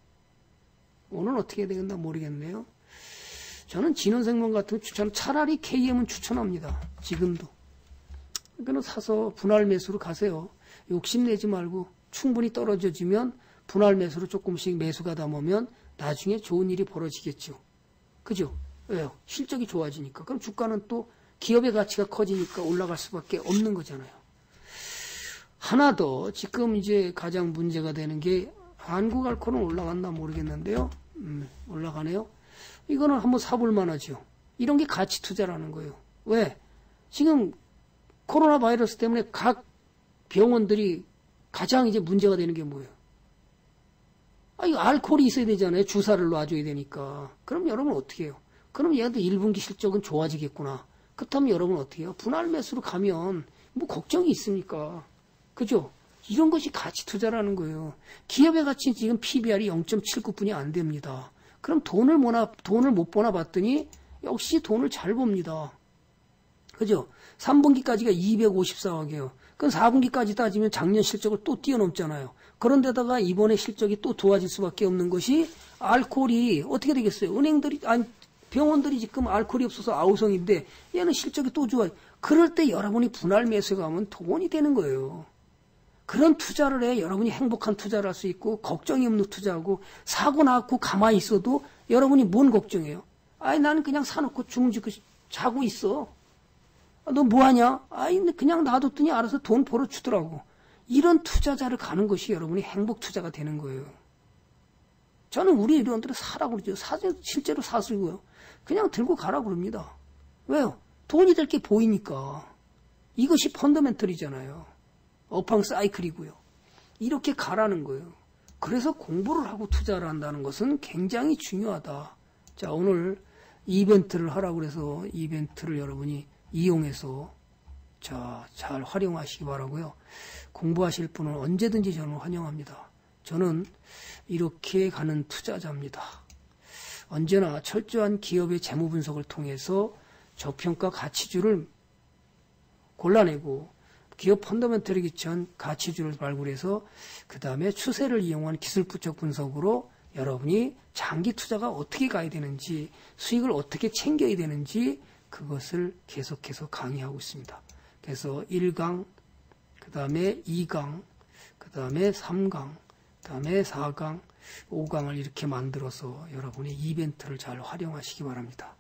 오늘 어떻게 되겠나 모르겠네요. 저는 진원생명 같은 거 차라리 KM은 추천합니다. 지금도. 그러니까 사서 분할 매수로 가세요. 욕심내지 말고 충분히 떨어져지면 분할 매수로 조금씩 매수가 담으면 나중에 좋은 일이 벌어지겠죠. 그죠? 왜요? 실적이 좋아지니까. 그럼 주가는 또 기업의 가치가 커지니까 올라갈 수밖에 없는 거잖아요. 하나 더 지금 이제 가장 문제가 되는 게 한국알코올은 올라갔나 모르겠는데요. 올라가네요. 이거는 한번 사볼 만하죠. 이런 게 가치 투자라는 거예요. 왜? 지금 코로나 바이러스 때문에 각 병원들이 가장 이제 문제가 되는 게 뭐예요? 이거 알코올이 있어야 되잖아요. 주사를 놔줘야 되니까. 그럼 여러분 어떻게 해요? 그럼 얘도 1분기 실적은 좋아지겠구나. 그렇다면 여러분 어떻게 해요? 분할 매수로 가면 뭐 걱정이 있습니까? 그죠? 이런 것이 가치 투자라는 거예요. 기업의 가치는 지금 PBR이 0.79분이 안 됩니다. 그럼 돈을 못 버나 봤더니 역시 돈을 잘 봅니다. 그죠? 3분기까지가 254억이에요. 그럼 4분기까지 따지면 작년 실적을 또 뛰어넘잖아요. 그런데다가 이번에 실적이 또 좋아질 수밖에 없는 것이 알코올이 어떻게 되겠어요? 병원들이 지금 알코올이 없어서 아우성인데 얘는 실적이 또 좋아요. 그럴 때 여러분이 분할 매수에 가면 돈이 되는 거예요. 그런 투자를 해 여러분이 행복한 투자를 할 수 있고 걱정이 없는 투자하고 사고 나고 가만히 있어도 여러분이 뭔 걱정해요? 나는 그냥 사놓고 중지고 자고 있어. 너 뭐하냐? 그냥 놔뒀더니 알아서 돈 벌어주더라고. 이런 투자자를 가는 것이 여러분이 행복 투자가 되는 거예요. 저는 우리 회원들은 사라고 그러죠. 실제로 사시고요. 그냥 들고 가라고 그럽니다. 왜요? 돈이 될 게 보이니까. 이것이 펀더멘털이잖아요. 업황 사이클이고요. 이렇게 가라는 거예요. 그래서 공부를 하고 투자를 한다는 것은 굉장히 중요하다. 자, 오늘 이벤트를 하라고 그래서 이벤트를 여러분이 이용해서 잘 활용하시기 바라고요. 공부하실 분은 언제든지 저는 환영합니다. 저는 이렇게 가는 투자자입니다. 언제나 철저한 기업의 재무 분석을 통해서 저평가 가치주를 골라내고 기업 펀더멘털이기 전 가치주를 발굴해서 그 다음에 추세를 이용한 기술적 분석으로 여러분이 장기 투자가 어떻게 가야 되는지 수익을 어떻게 챙겨야 되는지 그것을 계속해서 강의하고 있습니다. 그래서 1강, 그 다음에 2강, 그 다음에 3강, 그 다음에 4강, 5강을 이렇게 만들어서 여러분이 이벤트를 잘 활용하시기 바랍니다.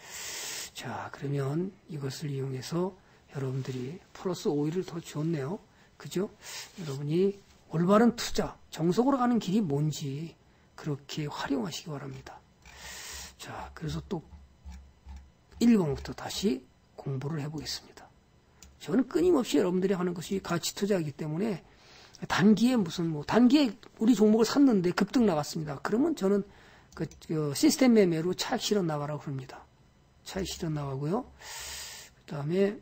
자, 그러면 이것을 이용해서 여러분들이 플러스 5일을 더 줬네요. 그죠? 여러분이 올바른 투자, 정석으로 가는 길이 뭔지 그렇게 활용하시기 바랍니다. 자, 그래서 또 1번부터 다시 공부를 해보겠습니다. 저는 끊임없이 여러분들이 하는 것이 가치 투자이기 때문에 단기에 단기에 우리 종목을 샀는데 급등 나갔습니다. 그러면 저는 그 시스템 매매로 차익 실현 나가라고 합니다. 차익 실현 나가고요. 그 다음에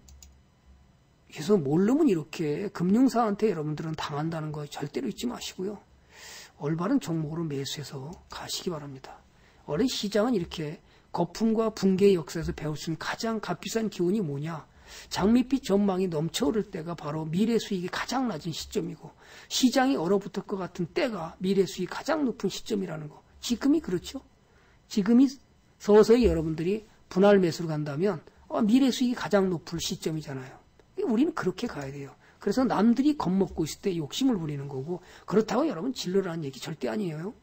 그래서 모르면 이렇게 금융사한테 여러분들은 당한다는 거 절대로 잊지 마시고요. 올바른 종목으로 매수해서 가시기 바랍니다. 원래 시장은 이렇게 거품과 붕괴의 역사에서 배울 수 있는 가장 값비싼 기운이 뭐냐? 장밋빛 전망이 넘쳐오를 때가 바로 미래 수익이 가장 낮은 시점이고 시장이 얼어붙을 것 같은 때가 미래 수익이 가장 높은 시점이라는 거. 지금이 그렇죠? 지금이 서서히 여러분들이 분할 매수로 간다면 미래 수익이 가장 높을 시점이잖아요. 우리는 그렇게 가야 돼요. 그래서 남들이 겁먹고 있을 때 욕심을 부리는 거고 그렇다고 여러분 진로라는 얘기 절대 아니에요.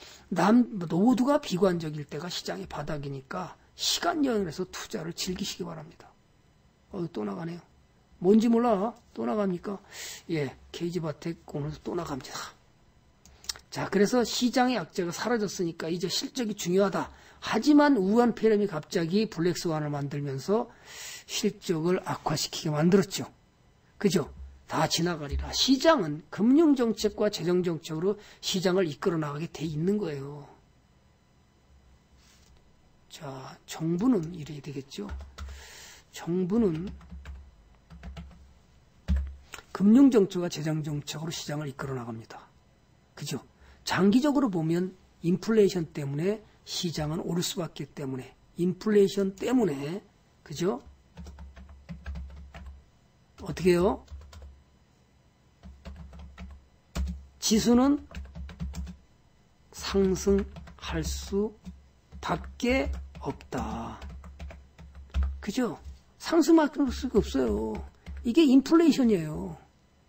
모두가 비관적일 때가 시장의 바닥이니까 시간 여행을 해서 투자를 즐기시기 바랍니다. 또 나가네요. 뭔지 몰라. 또 나갑니까? 예, KG바텍 오늘도 또 나갑니다. 자, 그래서 시장의 악재가 사라졌으니까 이제 실적이 중요하다. 하지만 우한 폐렴이 갑자기 블랙스완을 만들면서 실적을 악화시키게 만들었죠. 그죠? 다 지나가리라. 시장은 금융정책과 재정정책으로 시장을 이끌어 나가게 돼 있는 거예요. 자, 정부는 이래야 되겠죠. 정부는 금융정책과 재정정책으로 시장을 이끌어 나갑니다. 그죠? 장기적으로 보면 인플레이션 때문에 시장은 오를 수밖에 때문에 인플레이션 때문에 그죠? 어떻게 해요? 지수는 상승할 수밖에 없다. 그죠? 상승할 수가 없어요. 이게 인플레이션이에요.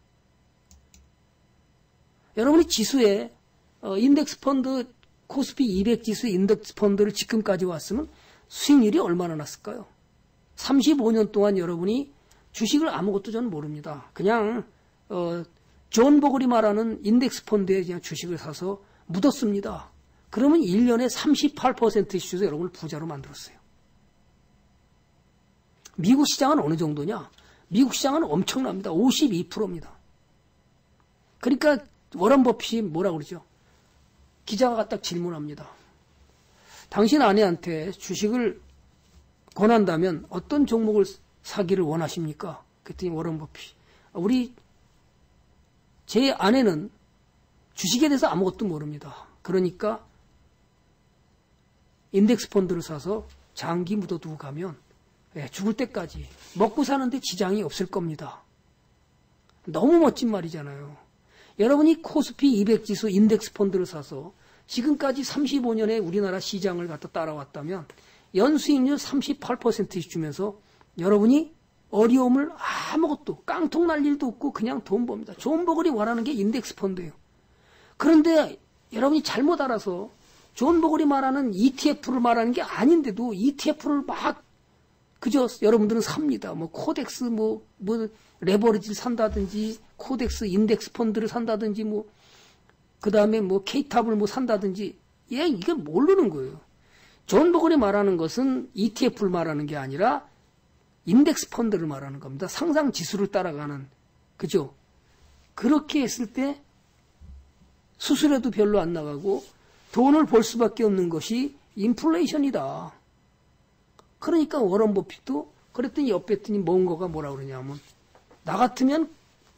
여러분이 지수에 인덱스 펀드 코스피 200 지수 인덱스 펀드를 지금까지 왔으면 수익률이 얼마나 났을까요? 35년 동안 여러분이 주식을 아무것도 저는 모릅니다. 그냥 존 버글이 말하는 인덱스 펀드에 그냥 주식을 사서 묻었습니다. 그러면 1년에 38%의 수익에서 여러분을 부자로 만들었어요. 미국 시장은 어느 정도냐? 미국 시장은 엄청납니다. 52%입니다. 그러니까 워런 버핏이 뭐라 그러죠? 기자가 딱 질문합니다. 당신 아내한테 주식을 권한다면 어떤 종목을 사기를 원하십니까? 그랬더니 워런 버핏, 제 아내는 주식에 대해서 아무것도 모릅니다. 그러니까 인덱스 펀드를 사서 장기 묻어두고 가면 죽을 때까지 먹고 사는데 지장이 없을 겁니다. 너무 멋진 말이잖아요. 여러분이 코스피 200 지수 인덱스 펀드를 사서 지금까지 35년의 우리나라 시장을 갖다 따라왔다면 연수익률 38%씩 주면서 여러분이 어려움을 아무것도 깡통 날 일도 없고 그냥 돈 법니다. 존 버글이 원하는 게 인덱스 펀드예요. 그런데 여러분이 잘못 알아서 존 버글이 말하는 ETF를 말하는 게 아닌데도 ETF를 막 그저 여러분들은 삽니다. 뭐 코덱스 뭐 레버리지를 산다든지 코덱스 인덱스 펀드를 산다든지 그다음에 K탑을 산다든지 이게 모르는 거예요. 존 버글이 말하는 것은 ETF를 말하는 게 아니라 인덱스 펀드를 말하는 겁니다. 상상 지수를 따라가는 그죠? 그렇게 했을 때 수수료도 별로 안 나가고 돈을 벌 수밖에 없는 것이 인플레이션이다. 그러니까 워런 버핏도 그랬더니 옆에 있더니 뭔가가 뭐라 그러냐면 나 같으면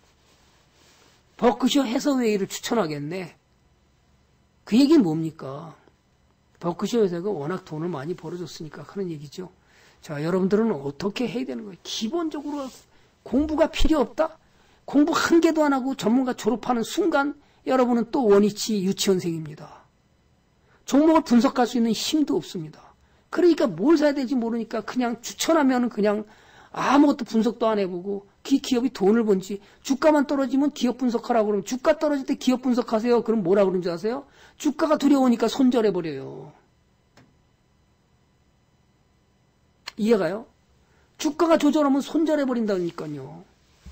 버크셔 해서웨이를 추천하겠네. 그 얘기는 뭡니까? 버크셔 회사가 워낙 돈을 많이 벌어줬으니까 하는 얘기죠. 자, 여러분들은 어떻게 해야 되는 거예요? 기본적으로 공부가 필요 없다? 공부 한 개도 안 하고 전문가 졸업하는 순간 여러분은 또 원위치 유치원생입니다. 종목을 분석할 수 있는 힘도 없습니다. 그러니까 뭘 사야 될지 모르니까 그냥 추천하면 그냥 아무것도 분석도 안 해보고 기업이 돈을 번지 주가만 떨어지면 기업 분석하라고 그러면 주가 떨어질 때 기업 분석하세요. 그럼 뭐라 그러는 줄 아세요? 주가가 두려우니까 손절해버려요. 이해가요? 주가가 조절하면 손절해버린다니까요.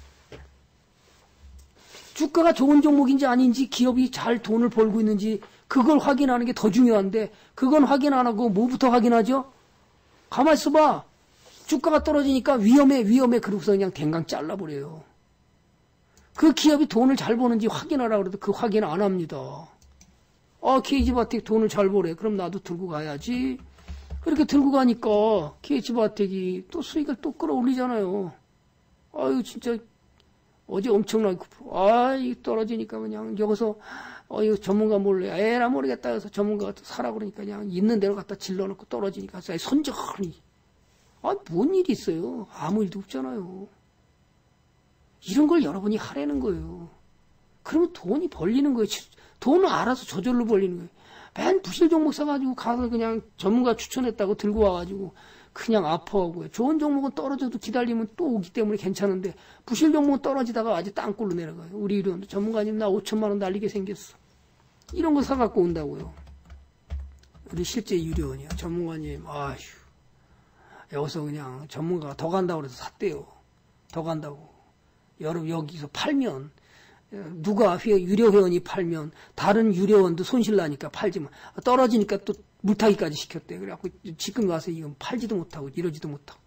주가가 좋은 종목인지 아닌지 기업이 잘 돈을 벌고 있는지 그걸 확인하는 게 더 중요한데 그건 확인 안 하고 뭐부터 확인하죠? 가만히 있어봐. 주가가 떨어지니까 위험해 그러고서 그냥 댕강 잘라버려요. 그 기업이 돈을 잘 버는지 확인하라고 그래도 그 확인 안 합니다. KG바텍 돈을 잘 버래. 그럼 나도 들고 가야지. 그렇게 들고 가니까 KG바텍이 또 수익을 또 끌어올리잖아요. 아유 진짜 어제 엄청나게 이 떨어지니까 그냥 여기서 이거 전문가 몰래 에라 모르겠다 해서 전문가가 또 사라 그러니까 그냥 있는 대로 갖다 질러놓고 떨어지니까 손절하니 뭔 일이 있어요. 아무 일도 없잖아요. 이런 걸 여러분이 하라는 거예요. 그러면 돈이 벌리는 거예요. 돈은 알아서 저절로 벌리는 거예요. 맨 부실 종목 사가지고 가서 그냥 전문가 추천했다고 들고 와가지고 그냥 아파하고요. 좋은 종목은 떨어져도 기다리면 또 오기 때문에 괜찮은데 부실 종목은 떨어지다가 아주 땅굴로 내려가요. 우리 이런 전문가님 나 5천만 원 날리게 생겼어. 이런 거 사갖고 온다고요. 우리 실제 유료원이야. 전문가님 여기서 그냥 전문가가 더 간다고 그래서 샀대요. 더 간다고. 여러분 여기서 팔면 누가 유료 회원이 팔면 다른 유료 회원도 손실나니까 팔지만 떨어지니까 또 물타기까지 시켰대. 그래갖고 지금 와서 이건 팔지도 못하고 이러지도 못하고.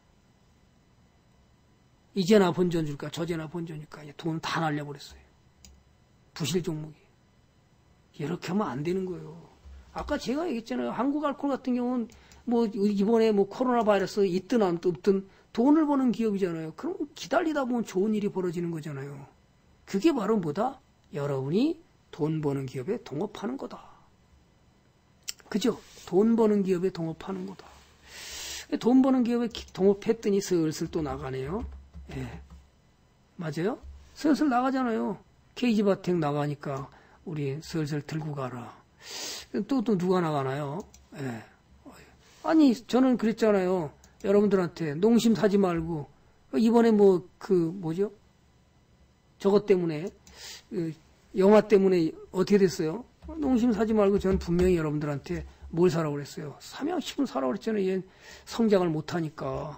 이제나 본전 줄까 저제나 본전 줄까 돈 다 날려버렸어요. 부실 종목이. 이렇게 하면 안 되는 거예요. 아까 제가 얘기했잖아요. 한국알코올 같은 경우는 뭐 이번에 뭐 코로나 바이러스 있든 안 없든 돈을 버는 기업이잖아요. 그럼 기다리다 보면 좋은 일이 벌어지는 거잖아요. 그게 바로 뭐다? 여러분이 돈 버는 기업에 동업하는 거다. 그죠? 돈 버는 기업에 동업하는 거다. 돈 버는 기업에 동업했더니 슬슬 또 나가네요. 예. 맞아요? 슬슬 나가잖아요. KG바텍 나가니까 우리 슬슬 들고 가라. 또 누가 나가나요? 예. 아니, 저는 그랬잖아요. 여러분들한테 농심 사지 말고, 이번에 뭐죠? 저것 때문에, 영화 때문에 어떻게 됐어요? 농심 사지 말고 저는 분명히 여러분들한테 뭘 사라고 그랬어요? 삼양식품 사라고 그랬잖아요. 얘 성장을 못하니까.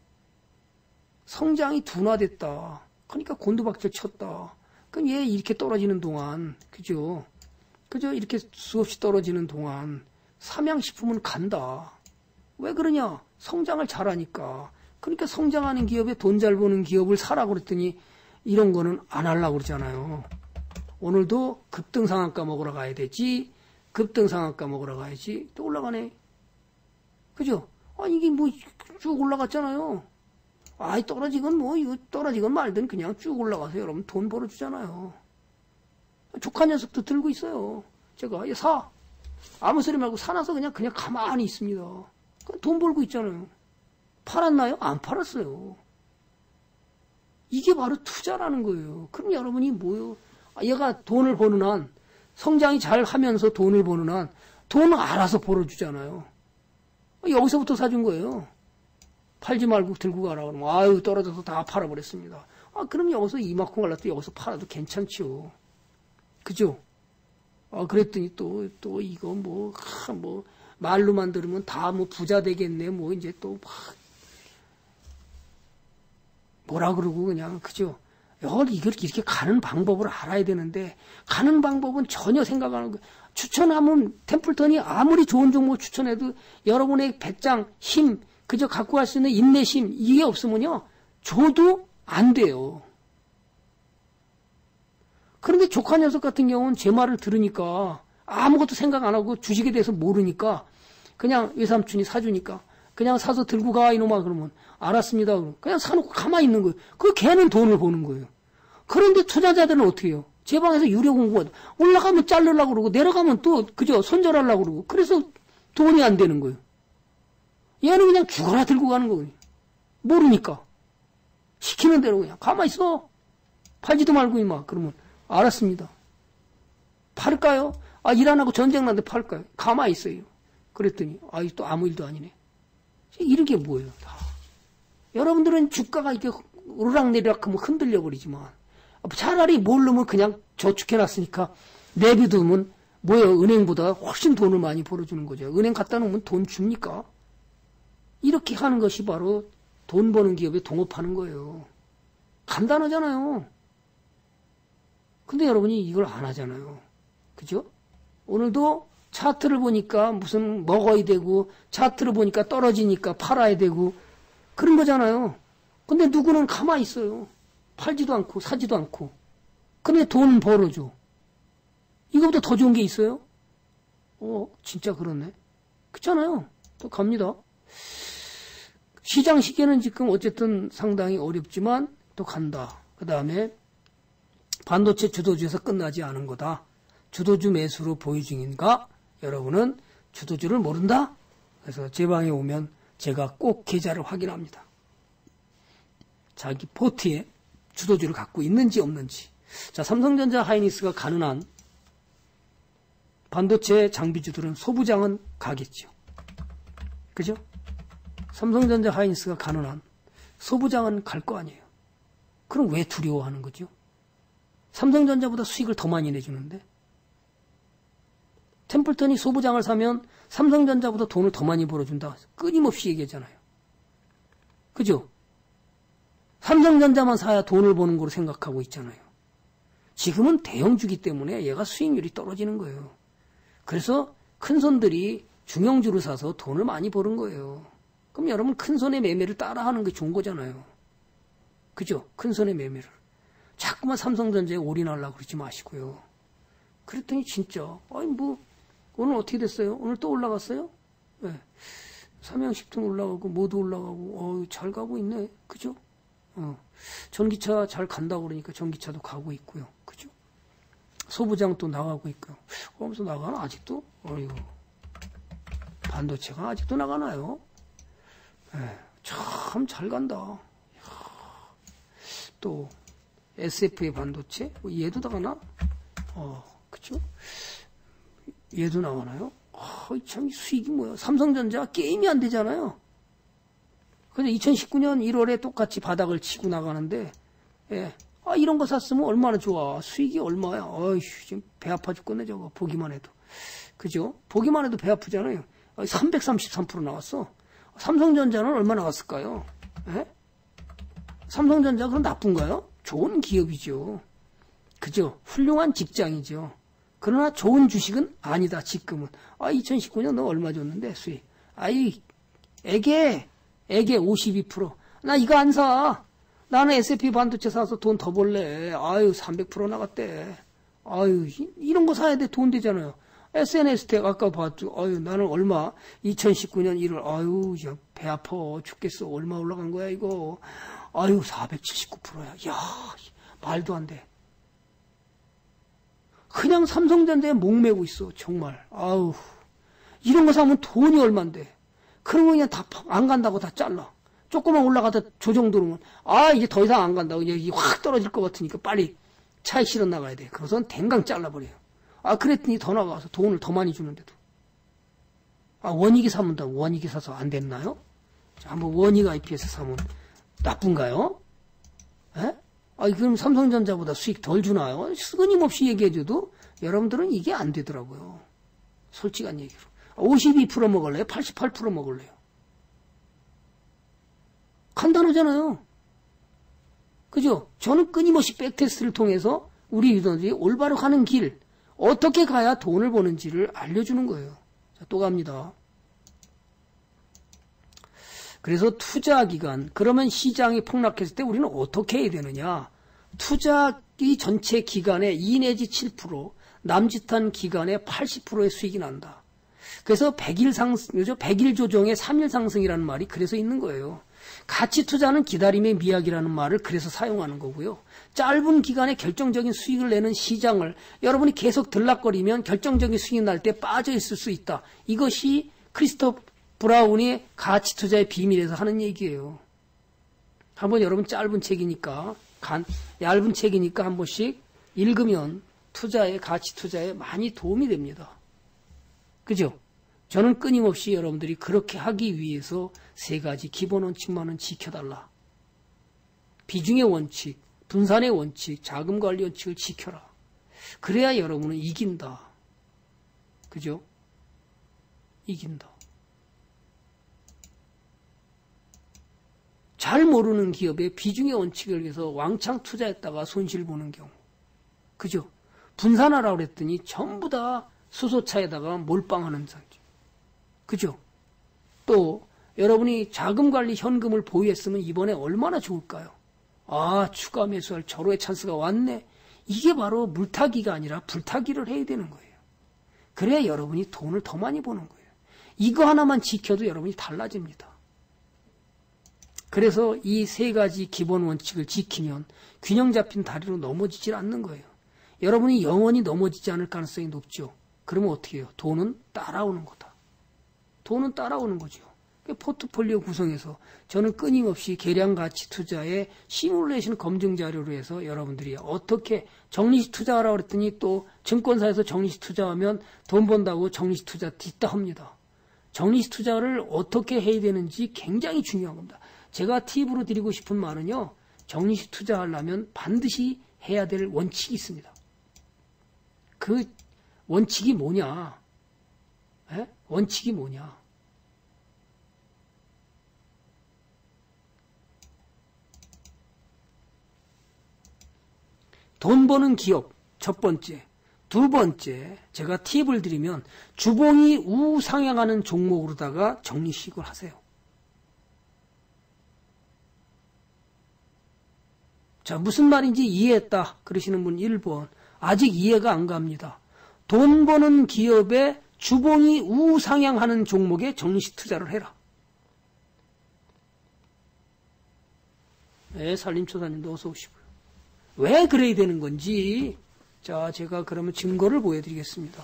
성장이 둔화됐다. 그러니까 곤두박질 쳤다. 그럼 얘 이렇게 떨어지는 동안, 그죠? 이렇게 수없이 떨어지는 동안 삼양식품은 간다. 왜 그러냐? 성장을 잘하니까. 그러니까 성장하는 기업에 돈 잘 버는 기업을 사라고 그랬더니 이런 거는 안 하려고 그러잖아요. 오늘도 급등상한가 먹으러 가야 되지. 급등상한가 먹으러 가야지. 또 올라가네. 그죠? 이게 쭉 올라갔잖아요. 떨어지건 이거 떨어지건 말든 그냥 쭉 올라가서 여러분 돈 벌어주잖아요. 조카 녀석도 들고 있어요. 제가 사. 아무 소리 말고 사놔서 그냥 가만히 있습니다. 돈 벌고 있잖아요. 팔았나요? 안 팔았어요. 이게 바로 투자라는 거예요. 그럼 여러분이 뭐요? 얘가 돈을 버는 한, 성장이 잘 하면서 돈을 버는 한, 돈은 알아서 벌어주잖아요. 여기서부터 사준 거예요. 팔지 말고 들고 가라 그러면, 떨어져서 다 팔아버렸습니다. 그럼 여기서 이만큼 갈라도 여기서 팔아도 괜찮죠. 그죠? 그랬더니 또 이거 말로만 들으면 다 부자 되겠네. 이제 또 뭐라 그러고 그냥, 그죠? 이걸 이렇게 가는 방법을 알아야 되는데, 가는 방법은 전혀 생각 안 하고, 추천하면, 템플턴이 아무리 좋은 종목 추천해도 여러분의 배짱, 힘, 그저 갖고 갈 수 있는 인내심, 이게 없으면요, 줘도 안 돼요. 그런데 조카 녀석 같은 경우는 제 말을 들으니까, 아무것도 생각 안 하고 주식에 대해서 모르니까, 그냥 외삼촌이 사주니까, 그냥 사서 들고 가, 이놈아, 그러면, 알았습니다. 그냥 사놓고 가만히 있는 거예요. 걔는 돈을 버는 거예요. 그런데 투자자들은 어떻게 해요? 제 방에서 유료 공부가 올라가면 자르려고 그러고, 내려가면 또, 그저 손절하려고 그러고, 그래서 돈이 안 되는 거예요. 얘는 그냥 죽어라 들고 가는 거예요. 모르니까. 시키는 대로 그냥, 가만히 있어. 팔지도 말고, 이마. 그러면, 알았습니다. 팔까요? 일 안 하고 전쟁 나는데 팔까요? 가만히 있어요. 그랬더니, 또 아무 일도 아니네. 이런 게 뭐예요, 다. 여러분들은 주가가 이렇게 오르락내리락 하면 흔들려 버리지만, 차라리 모르면 그냥 저축해놨으니까, 내비두면, 은행보다 훨씬 돈을 많이 벌어주는 거죠. 은행 갖다 놓으면 돈 줍니까? 이렇게 하는 것이 바로 돈 버는 기업에 동업하는 거예요. 간단하잖아요. 근데 여러분이 이걸 안 하잖아요. 그죠? 오늘도 차트를 보니까 무슨 먹어야 되고, 차트를 보니까 떨어지니까 팔아야 되고, 그런 거잖아요. 근데 누구는 가만히 있어요. 팔지도 않고, 사지도 않고. 근데 돈 벌어줘. 이거보다 더 좋은 게 있어요? 진짜 그렇네. 그렇잖아요. 또 갑니다. 시장 시계는 지금 어쨌든 상당히 어렵지만, 또 간다. 그 다음에, 반도체 주도주에서 끝나지 않은 거다. 주도주 매수로 보유 중인가? 여러분은 주도주를 모른다? 그래서 제 방에 오면 제가 꼭 계좌를 확인합니다. 자기 포트에 주도주를 갖고 있는지 없는지. 자, 삼성전자 하이닉스가 가는 한 반도체 장비주들은 소부장은 가겠죠. 그죠? 삼성전자 하이닉스가 가는 한 소부장은 갈 거 아니에요. 그럼 왜 두려워하는 거죠? 삼성전자보다 수익을 더 많이 내주는데. 템플턴이 소부장을 사면 삼성전자보다 돈을 더 많이 벌어준다. 끊임없이 얘기하잖아요. 그죠? 삼성전자만 사야 돈을 버는 거로 생각하고 있잖아요. 지금은 대형주기 때문에 얘가 수익률이 떨어지는 거예요. 그래서 큰 손들이 중형주를 사서 돈을 많이 버는 거예요. 그럼 여러분 큰 손의 매매를 따라하는 게 좋은 거잖아요. 그죠? 큰 손의 매매를. 자꾸만 삼성전자에 올인하려고 그러지 마시고요. 그랬더니 진짜 아니 뭐 오늘 어떻게 됐어요? 오늘 또 올라갔어요? 네. 삼양식등 올라가고 모두 올라가고 잘 가고 있네. 그죠? 전기차 잘 간다고 그러니까 전기차도 가고 있고요. 그죠? 소부장 또 나가고 있고요. 그러면서 나가나 아직도? 반도체가 아직도 나가나요? 참 잘 간다. 또 SF의 반도체? 얘도 나가나? 그죠? 얘도 나가나요? 참 수익이 뭐야? 삼성전자 게임이 안 되잖아요. 근데 2019년 1월에 똑같이 바닥을 치고 나가는데, 이런 거 샀으면 얼마나 좋아. 수익이 얼마야. 지금 배 아파 죽겠네, 저거. 보기만 해도. 그죠? 보기만 해도 배 아프잖아요. 333% 나왔어. 삼성전자는 얼마 나왔을까요? 삼성전자 그럼 나쁜가요? 좋은 기업이죠. 그죠? 훌륭한 직장이죠. 그러나 좋은 주식은 아니다, 지금은. 2019년 너 얼마 줬는데, 수익. 애게 52%. 나 이거 안 사. 나는 S&P 반도체 사서 돈 더 벌래. 300% 나갔대. 이런 거 사야 돼. 돈 되잖아요. SNS텍 아까 봤죠. 나는 얼마? 2019년 1월. 배 아파 죽겠어. 얼마 올라간 거야, 이거. 479%야. 야, 말도 안 돼. 그냥 삼성전자에 목매고 있어, 정말. 이런 거 사면 돈이 얼만데. 그런 거 그냥 다 안 간다고 다 잘라. 조금만 올라가다 저 정도로면, 이제 더 이상 안 간다고. 이제 확 떨어질 것 같으니까 빨리 차에 실어 나가야 돼. 그래서 댕강 잘라버려요. 그랬더니 더 나가서 돈을 더 많이 주는데도. 원익이 사면 다 원익이 사서 안 됐나요? 자, 한번 원익 IPS 사면 나쁜가요? 그럼 삼성전자보다 수익 덜 주나요? 끊임없이 얘기해줘도 여러분들은 이게 안 되더라고요. 솔직한 얘기로. 52% 먹을래요? 88% 먹을래요? 간단하잖아요. 그죠? 저는 끊임없이 백테스트를 통해서 우리 유저들이 올바로 가는 길, 어떻게 가야 돈을 버는지를 알려주는 거예요. 자, 또 갑니다. 그래서 투자 기간, 그러면 시장이 폭락했을 때 우리는 어떻게 해야 되느냐? 투자기 전체 기간의 2 내지 7%, 남짓한 기간의 80%의 수익이 난다. 그래서 100일 조정의 3일 상승이라는 말이 그래서 있는 거예요. 가치 투자는 기다림의 미학이라는 말을 그래서 사용하는 거고요. 짧은 기간에 결정적인 수익을 내는 시장을 여러분이 계속 들락거리면 결정적인 수익이 날 때 빠져 있을 수 있다. 이것이 크리스토프 브라운이 가치 투자의 비밀에서 하는 얘기예요. 한번 여러분 짧은 책이니까, 얇은 책이니까 한 번씩 읽으면 가치 투자에 많이 도움이 됩니다. 그죠? 저는 끊임없이 여러분들이 그렇게 하기 위해서 3가지 기본 원칙만은 지켜달라. 비중의 원칙, 분산의 원칙, 자금 관리 원칙을 지켜라. 그래야 여러분은 이긴다. 그죠? 이긴다. 잘 모르는 기업의 비중의 원칙을 위해서 왕창 투자했다가 손실 보는 경우. 그죠? 분산하라고 그랬더니 전부 다 수소차에다가 몰빵하는 상황. 그죠? 또 여러분이 자금관리 현금을 보유했으면 이번에 얼마나 좋을까요? 추가 매수할 절호의 찬스가 왔네. 이게 바로 물타기가 아니라 불타기를 해야 되는 거예요. 그래야 여러분이 돈을 더 많이 버는 거예요. 이거 하나만 지켜도 여러분이 달라집니다. 그래서 이 3가지 기본 원칙을 지키면 균형 잡힌 다리로 넘어지질 않는 거예요. 여러분이 영원히 넘어지지 않을 가능성이 높죠. 그러면 어떻게 해요? 돈은 따라오는 거다. 돈은 따라오는 거죠. 포트폴리오 구성에서 저는 끊임없이 계량 가치 투자의 시뮬레이션 검증 자료로 해서 여러분들이 어떻게 정리식 투자하라고 그랬더니 또 증권사에서 정리식 투자하면 돈 번다고 정리식 투자 뒷다 합니다. 정리식 투자를 어떻게 해야 되는지 굉장히 중요한 겁니다. 제가 팁으로 드리고 싶은 말은요. 정리식 투자하려면 반드시 해야 될 원칙이 있습니다. 그 원칙이 뭐냐? 원칙이 뭐냐? 돈 버는 기업, 첫 번째. 두 번째, 제가 팁을 드리면 주봉이 우상향하는 종목으로다가 정리식을 하세요. 자, 무슨 말인지 이해했다 그러시는 분 1번. 아직 이해가 안 갑니다. 돈 버는 기업에 주봉이 우상향하는 종목에 정리식 투자를 해라. 네, 산림초사님도 어서 오시고요. 왜 그래야 되는 건지 자, 제가 그러면 증거를 보여드리겠습니다.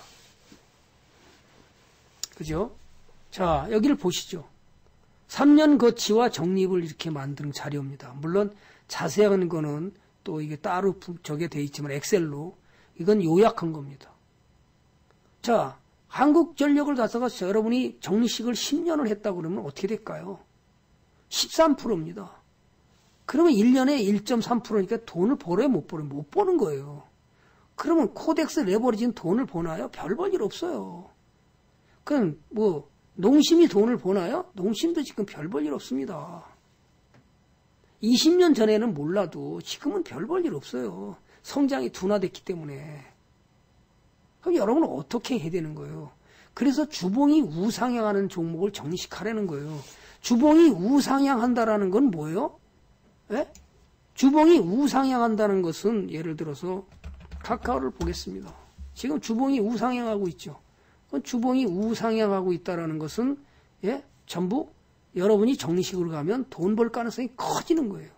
그죠? 자, 여기를 보시죠. 3년 거치와 적립을 이렇게 만드는 자료입니다. 물론 자세한 거는 또 이게 따로 저게 돼 있지만 엑셀로 이건 요약한 겁니다. 자, 한국전력을 가서가 여러분이 정리식을 10년을 했다 그러면 어떻게 될까요? 13%입니다. 그러면 1년에 1.3%니까 돈을 벌어요, 못 벌어요? 못 버는 거예요. 그러면 코덱스 레버리지는 돈을 버나요? 별 볼 일 없어요. 그럼 뭐 농심이 돈을 버나요? 농심도 지금 별 볼 일 없습니다. 20년 전에는 몰라도 지금은 별 볼 일 없어요. 성장이 둔화됐기 때문에. 그럼 여러분은 어떻게 해야 되는 거예요? 그래서 주봉이 우상향하는 종목을 정리식하라는 거예요. 주봉이 우상향한다라는 건 뭐예요? 예? 주봉이 우상향한다는 것은 예를 들어서 카카오를 보겠습니다. 지금 주봉이 우상향하고 있죠. 주봉이 우상향하고 있다라는 것은 예? 전부 여러분이 정리식으로 가면 돈 벌 가능성이 커지는 거예요.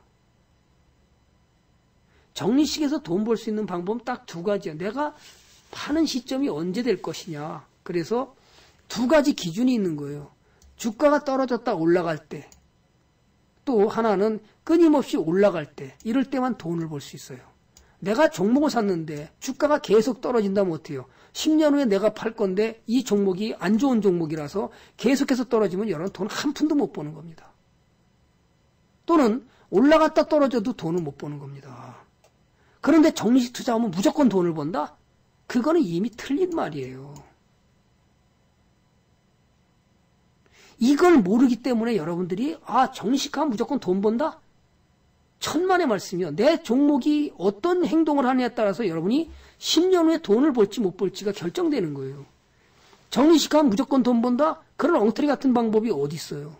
정리식에서 돈 벌 수 있는 방법은 딱 두 가지야. 내가 파는 시점이 언제 될 것이냐. 그래서 두 가지 기준이 있는 거예요. 주가가 떨어졌다 올라갈 때. 또 하나는 끊임없이 올라갈 때. 이럴 때만 돈을 벌 수 있어요. 내가 종목을 샀는데 주가가 계속 떨어진다면 어때요? 10년 후에 내가 팔 건데 이 종목이 안 좋은 종목이라서 계속해서 떨어지면 여러분 돈 한 푼도 못 버는 겁니다. 또는 올라갔다 떨어져도 돈을 못 버는 겁니다. 그런데 정리식 투자하면 무조건 돈을 번다? 그거는 이미 틀린 말이에요. 이걸 모르기 때문에 여러분들이 정리식하면 무조건 돈 번다? 천만의 말씀이요. 내 종목이 어떤 행동을 하느냐에 따라서 여러분이 10년 후에 돈을 벌지 못 벌지가 결정되는 거예요. 정리식하면 무조건 돈 번다? 그런 엉터리 같은 방법이 어디 있어요.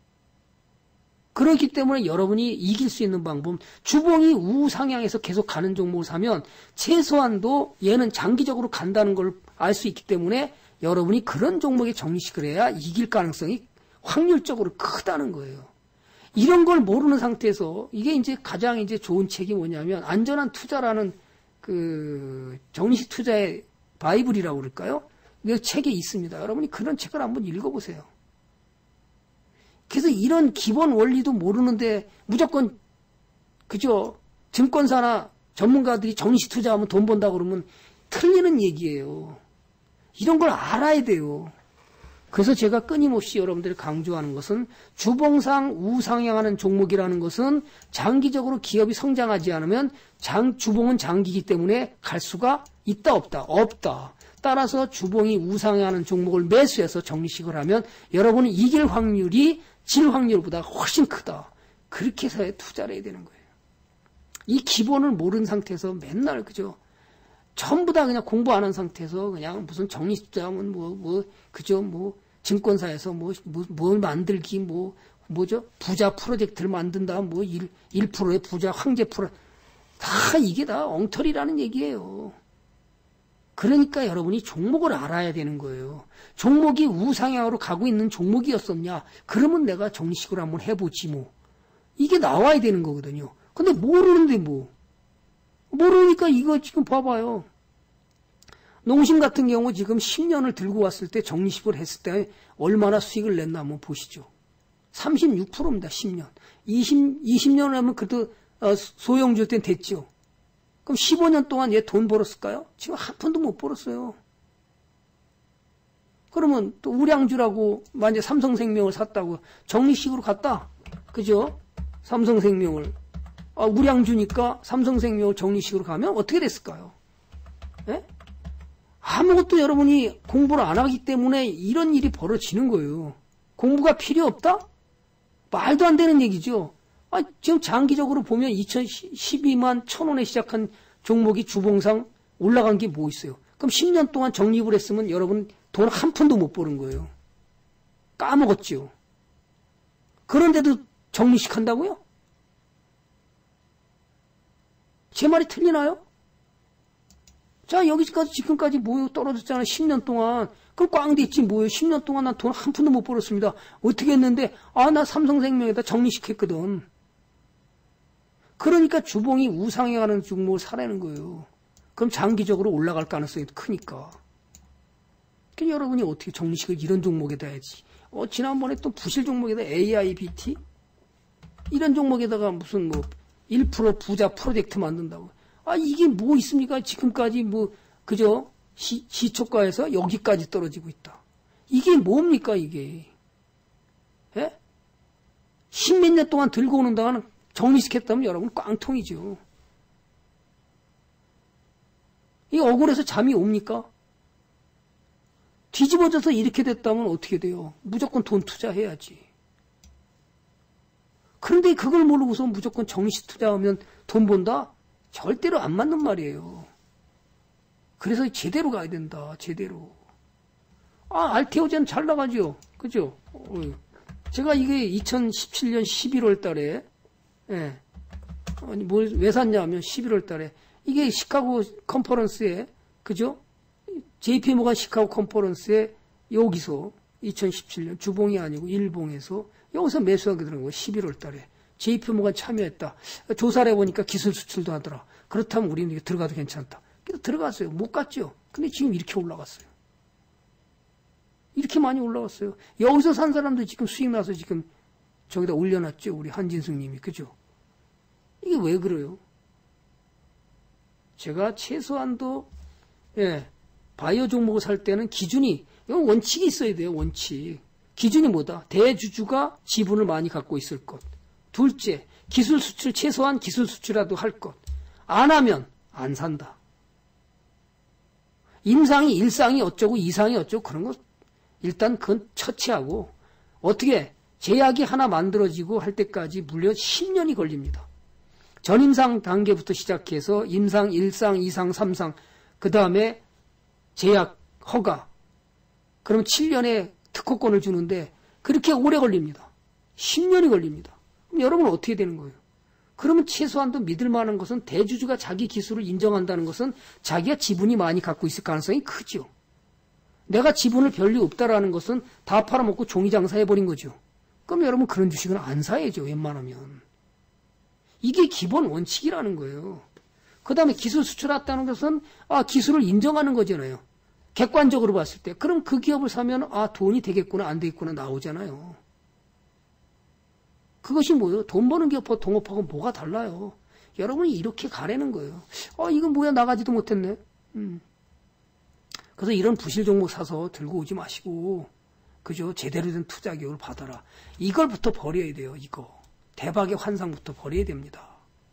그렇기 때문에 여러분이 이길 수 있는 방법은 주봉이 우상향해서 계속 가는 종목을 사면 최소한도 얘는 장기적으로 간다는 걸 알 수 있기 때문에 여러분이 그런 종목에 정리식을 해야 이길 가능성이 확률적으로 크다는 거예요. 이런 걸 모르는 상태에서 이게 이제 가장 이제 좋은 책이 뭐냐면 안전한 투자라는 그 정리식 투자의 바이블이라고 그럴까요? 이 책에 있습니다. 여러분이 그런 책을 한번 읽어보세요. 그래서 이런 기본 원리도 모르는데 무조건 그죠? 증권사나 전문가들이 정리식 투자하면 돈 번다 그러면 틀리는 얘기예요. 이런 걸 알아야 돼요. 그래서 제가 끊임없이 여러분들이 강조하는 것은 주봉상 우상향하는 종목이라는 것은 장기적으로 기업이 성장하지 않으면 주봉은 장기이기 때문에 갈 수가 있다 없다? 없다. 따라서 주봉이 우상향하는 종목을 매수해서 정리식을 하면 여러분이 이길 확률이 질 확률보다 훨씬 크다. 그렇게 해서 투자를 해야 되는 거예요. 이 기본을 모르는 상태에서 맨날 그죠? 전부 다 그냥 공부 안 한 상태에서 그냥 무슨 정리식 투자하면 그죠? 증권사에서 뭘 만들기 뭐죠? 부자 프로젝트를 만든다 1%의 부자 황제 다 이게 다 엉터리라는 얘기예요. 그러니까 여러분이 종목을 알아야 되는 거예요. 종목이 우상향으로 가고 있는 종목이었었냐? 그러면 내가 정리식으로 한번 해보지 뭐. 이게 나와야 되는 거거든요. 근데 모르는데 모르니까 이거 지금 봐봐요. 농심 같은 경우 지금 10년을 들고 왔을 때 정리식을 했을 때 얼마나 수익을 냈나 한번 보시죠. 36%입니다. 10년. 20년을 하면 그래도 소형주일 땐 됐죠. 그럼 15년 동안 얘 돈 벌었을까요? 지금 한 푼도 못 벌었어요. 그러면 또 우량주라고 만약에 삼성생명을 샀다고 정리식으로 갔다. 그죠? 삼성생명을. 우량주니까 삼성생명을 정리식으로 가면 어떻게 됐을까요? 예? 아무것도 여러분이 공부를 안 하기 때문에 이런 일이 벌어지는 거예요. 공부가 필요 없다? 말도 안 되는 얘기죠. 지금 장기적으로 보면 2012만 1,000원에 시작한 종목이 주봉상 올라간 게 뭐 있어요? 그럼 10년 동안 적립을 했으면 여러분 돈 한 푼도 못 버는 거예요. 까먹었지요. 그런데도 적립식 한다고요? 제 말이 틀리나요? 자, 여기까지 지금까지 뭐요? 떨어졌잖아요. 10년 동안. 그럼 꽝 됐지 뭐예요? 10년 동안 난 돈 한 푼도 못 벌었습니다. 어떻게 했는데? 나 삼성생명에다 적립식 했거든. 그러니까 주봉이 우상에 가는 종목을 사라는 거예요. 그럼 장기적으로 올라갈 가능성이 크니까. 그러니까 여러분이 어떻게 적립식을 이런 종목에다 해야지. 지난번에 또 부실 종목에다 AIBT? 이런 종목에다가 무슨 1% 부자 프로젝트 만든다고. 이게 뭐 있습니까? 지금까지 그저 시초가에서 여기까지 떨어지고 있다. 이게 뭡니까, 이게? 예? 10몇 년 동안 들고 오는 동안 정리시켰다면 여러분 꽝통이죠. 이 억울해서 잠이 옵니까? 뒤집어져서 이렇게 됐다면 어떻게 돼요? 무조건 돈 투자해야지. 그런데 그걸 모르고서 무조건 정식 투자하면 돈 번다? 절대로 안 맞는 말이에요. 그래서 제대로 가야 된다. 제대로. 알테오젠 잘 나가죠. 그죠? 제가 이게 2017년 11월 달에 왜 샀냐면 11월 달에 이게 시카고 컨퍼런스에 그죠? JP모간 시카고 컨퍼런스에 여기서 2017년 주봉이 아니고 일봉에서 여기서 매수하게 되는 거예요. 11월 달에. JP모간 참여했다. 조사를 해보니까 기술 수출도 하더라. 그렇다면 우리는 이게 들어가도 괜찮다. 그래서 들어갔어요. 못 갔죠. 근데 지금 이렇게 올라갔어요. 이렇게 많이 올라갔어요. 여기서 산 사람도 지금 수익 나서 지금 저기다 올려놨죠. 우리 한진숙 님이. 그죠? 이게 왜 그래요? 제가 최소한도 바이오 종목을 살 때는 기준이 이건 원칙이 있어야 돼요. 원칙. 기준이 뭐다? 대주주가 지분을 많이 갖고 있을 것. 둘째, 기술 수출 최소한 기술 수출이라도 할 것. 안 하면 안 산다. 임상이 일상이 어쩌고 이상이 어쩌고 그런 거 일단 그건 처치하고 어떻게 제약이 하나 만들어지고 할 때까지 무려 10년이 걸립니다. 전임상 단계부터 시작해서 임상 1상, 2상, 3상 그 다음에 제약 허가 그럼 7년의 특허권을 주는데 그렇게 오래 걸립니다. 10년이 걸립니다. 그럼 여러분은 어떻게 되는 거예요? 그러면 최소한도 믿을 만한 것은 대주주가 자기 기술을 인정한다는 것은 자기가 지분이 많이 갖고 있을 가능성이 크죠. 내가 지분을 별로 없다라는 것은 다 팔아먹고 종이 장사해버린 거죠. 그럼 여러분 그런 주식은 안 사야죠. 웬만하면. 이게 기본 원칙이라는 거예요. 그 다음에 기술 수출했다는 것은 기술을 인정하는 거잖아요. 객관적으로 봤을 때. 그럼 그 기업을 사면 돈이 되겠구나 안 되겠구나 나오잖아요. 그것이 뭐예요? 돈 버는 기업하고 동업하고 뭐가 달라요? 여러분이 이렇게 가라는 거예요. 이건 뭐야 나가지도 못했네. 그래서 이런 부실 종목 사서 들고 오지 마시고 그죠? 제대로 된 투자 교육을 받아라. 이걸부터 버려야 돼요. 이거. 대박의 환상부터 버려야 됩니다.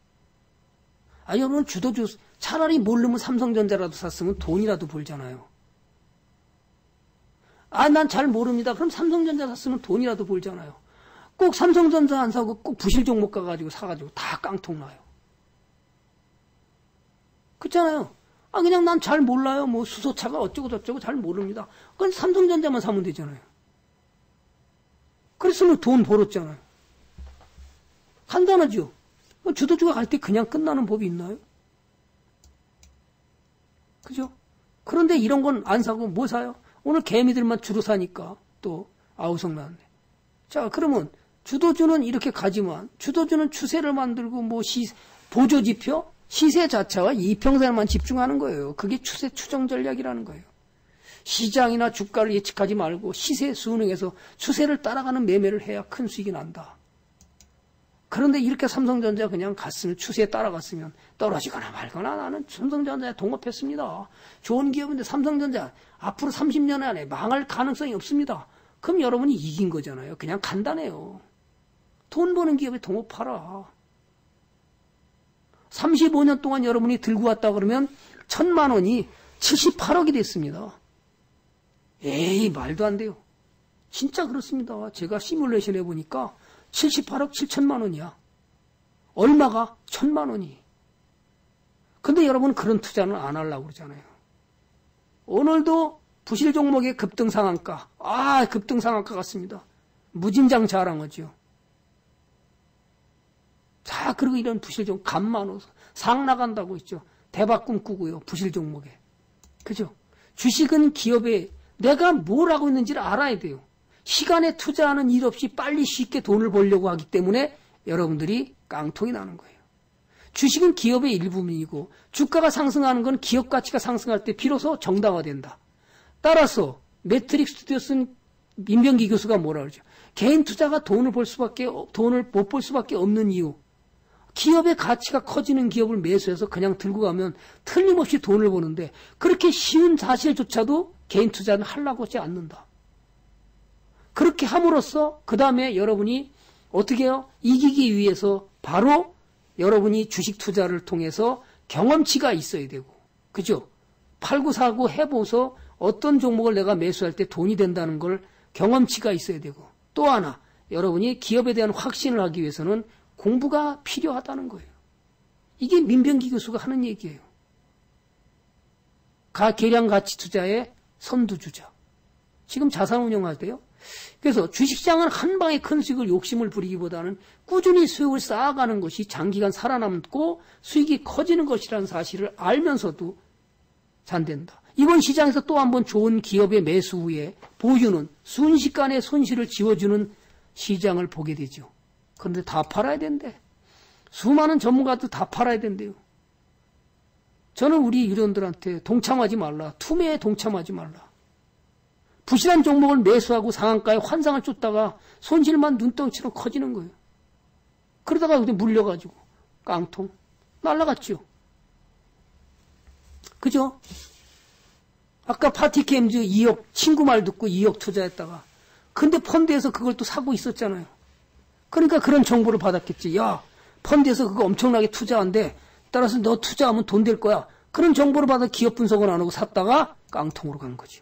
여러분 주도주 차라리 모르면 삼성전자라도 샀으면 돈이라도 벌잖아요. 난 잘 모릅니다. 그럼 삼성전자 샀으면 돈이라도 벌잖아요. 꼭 삼성전자 안 사고 꼭 부실 종목 가가지고 사가지고 다 깡통 나요. 그렇잖아요. 그냥 난 잘 몰라요. 수소차가 어쩌고 저쩌고 잘 모릅니다. 그건 삼성전자만 사면 되잖아요. 그랬으면 돈 벌었잖아요. 간단하죠. 주도주가 갈 때 그냥 끝나는 법이 있나요? 그죠? 그런데 이런 건 안 사고 뭐 사요? 오늘 개미들만 주로 사니까 또 아우성 나왔네. 자, 그러면 주도주는 이렇게 가지만 주도주는 추세를 만들고 보조지표? 시세 자체와 이평선에만 집중하는 거예요. 그게 추세 추정 전략이라는 거예요. 시장이나 주가를 예측하지 말고 시세 순응해서 추세를 따라가는 매매를 해야 큰 수익이 난다. 그런데 이렇게 삼성전자 그냥 갔으면 추세에 따라갔으면 떨어지거나 말거나 나는 삼성전자에 동업했습니다. 좋은 기업인데 삼성전자 앞으로 30년 안에 망할 가능성이 없습니다. 그럼 여러분이 이긴 거잖아요. 그냥 간단해요. 돈 버는 기업에 동업하라. 35년 동안 여러분이 들고 왔다 그러면 1,000만 원이 78억이 됐습니다. 에이 말도 안 돼요. 진짜 그렇습니다. 제가 시뮬레이션 해보니까 78억 7천만 원이야. 얼마가? 1,000만 원이. 근데 여러분 그런 투자는 안 하려고 그러잖아요. 오늘도 부실 종목의 급등상한가. 급등상한가 같습니다. 무진장 자랑하죠. 자, 그리고 이런 부실 종목 간만호 상 나간다고 있죠. 대박 꿈꾸고요. 부실 종목에. 그죠? 주식은 기업에 내가 뭘 하고 있는지를 알아야 돼요. 시간에 투자하는 일 없이 빨리 쉽게 돈을 벌려고 하기 때문에 여러분들이 깡통이 나는 거예요. 주식은 기업의 일부분이고 주가가 상승하는 건 기업 가치가 상승할 때 비로소 정당화된다. 따라서 매트릭 스튜디오 쓴 민병기 교수가 뭐라 그러죠? 개인 투자가 돈을 못 벌 수밖에 없는 이유. 기업의 가치가 커지는 기업을 매수해서 그냥 들고 가면 틀림없이 돈을 버는데 그렇게 쉬운 사실조차도 개인 투자는 하려고 하지 않는다. 그렇게 함으로써 그 다음에 여러분이 어떻게 해요? 이기기 위해서 바로 여러분이 주식 투자를 통해서 경험치가 있어야 되고, 그죠? 팔고 사고 해보서 어떤 종목을 내가 매수할 때 돈이 된다는 걸 경험치가 있어야 되고, 또 하나 여러분이 기업에 대한 확신을 하기 위해서는 공부가 필요하다는 거예요. 이게 민병기 교수가 하는 얘기예요. 계량 가치 투자의 선두주자. 지금 자산 운용하세요. 그래서 주식시장은 한 방에 큰 수익을 욕심을 부리기보다는 꾸준히 수익을 쌓아가는 것이 장기간 살아남고 수익이 커지는 것이라는 사실을 알면서도 잘 된다. 이번 시장에서 또 한 번 좋은 기업의 매수 후에 보유는 순식간에 손실을 지워주는 시장을 보게 되죠. 그런데 다 팔아야 된대. 수많은 전문가들 다 팔아야 된대요. 저는 우리 유료원들한테 동참하지 말라. 투매에 동참하지 말라. 부실한 종목을 매수하고 상한가에 환상을 쫓다가 손실만 눈덩이처럼 커지는 거예요. 그러다가 그때 물려가지고 깡통 날라갔죠. 그죠? 아까 파티캠즈 2억 친구 말 듣고 2억 투자했다가 근데 펀드에서 그걸 또 사고 있었잖아요. 그러니까 그런 정보를 받았겠지. 야, 펀드에서 그거 엄청나게 투자한대. 따라서 너 투자하면 돈 될 거야. 그런 정보를 받아 기업 분석을 안 하고 샀다가 깡통으로 간 거죠.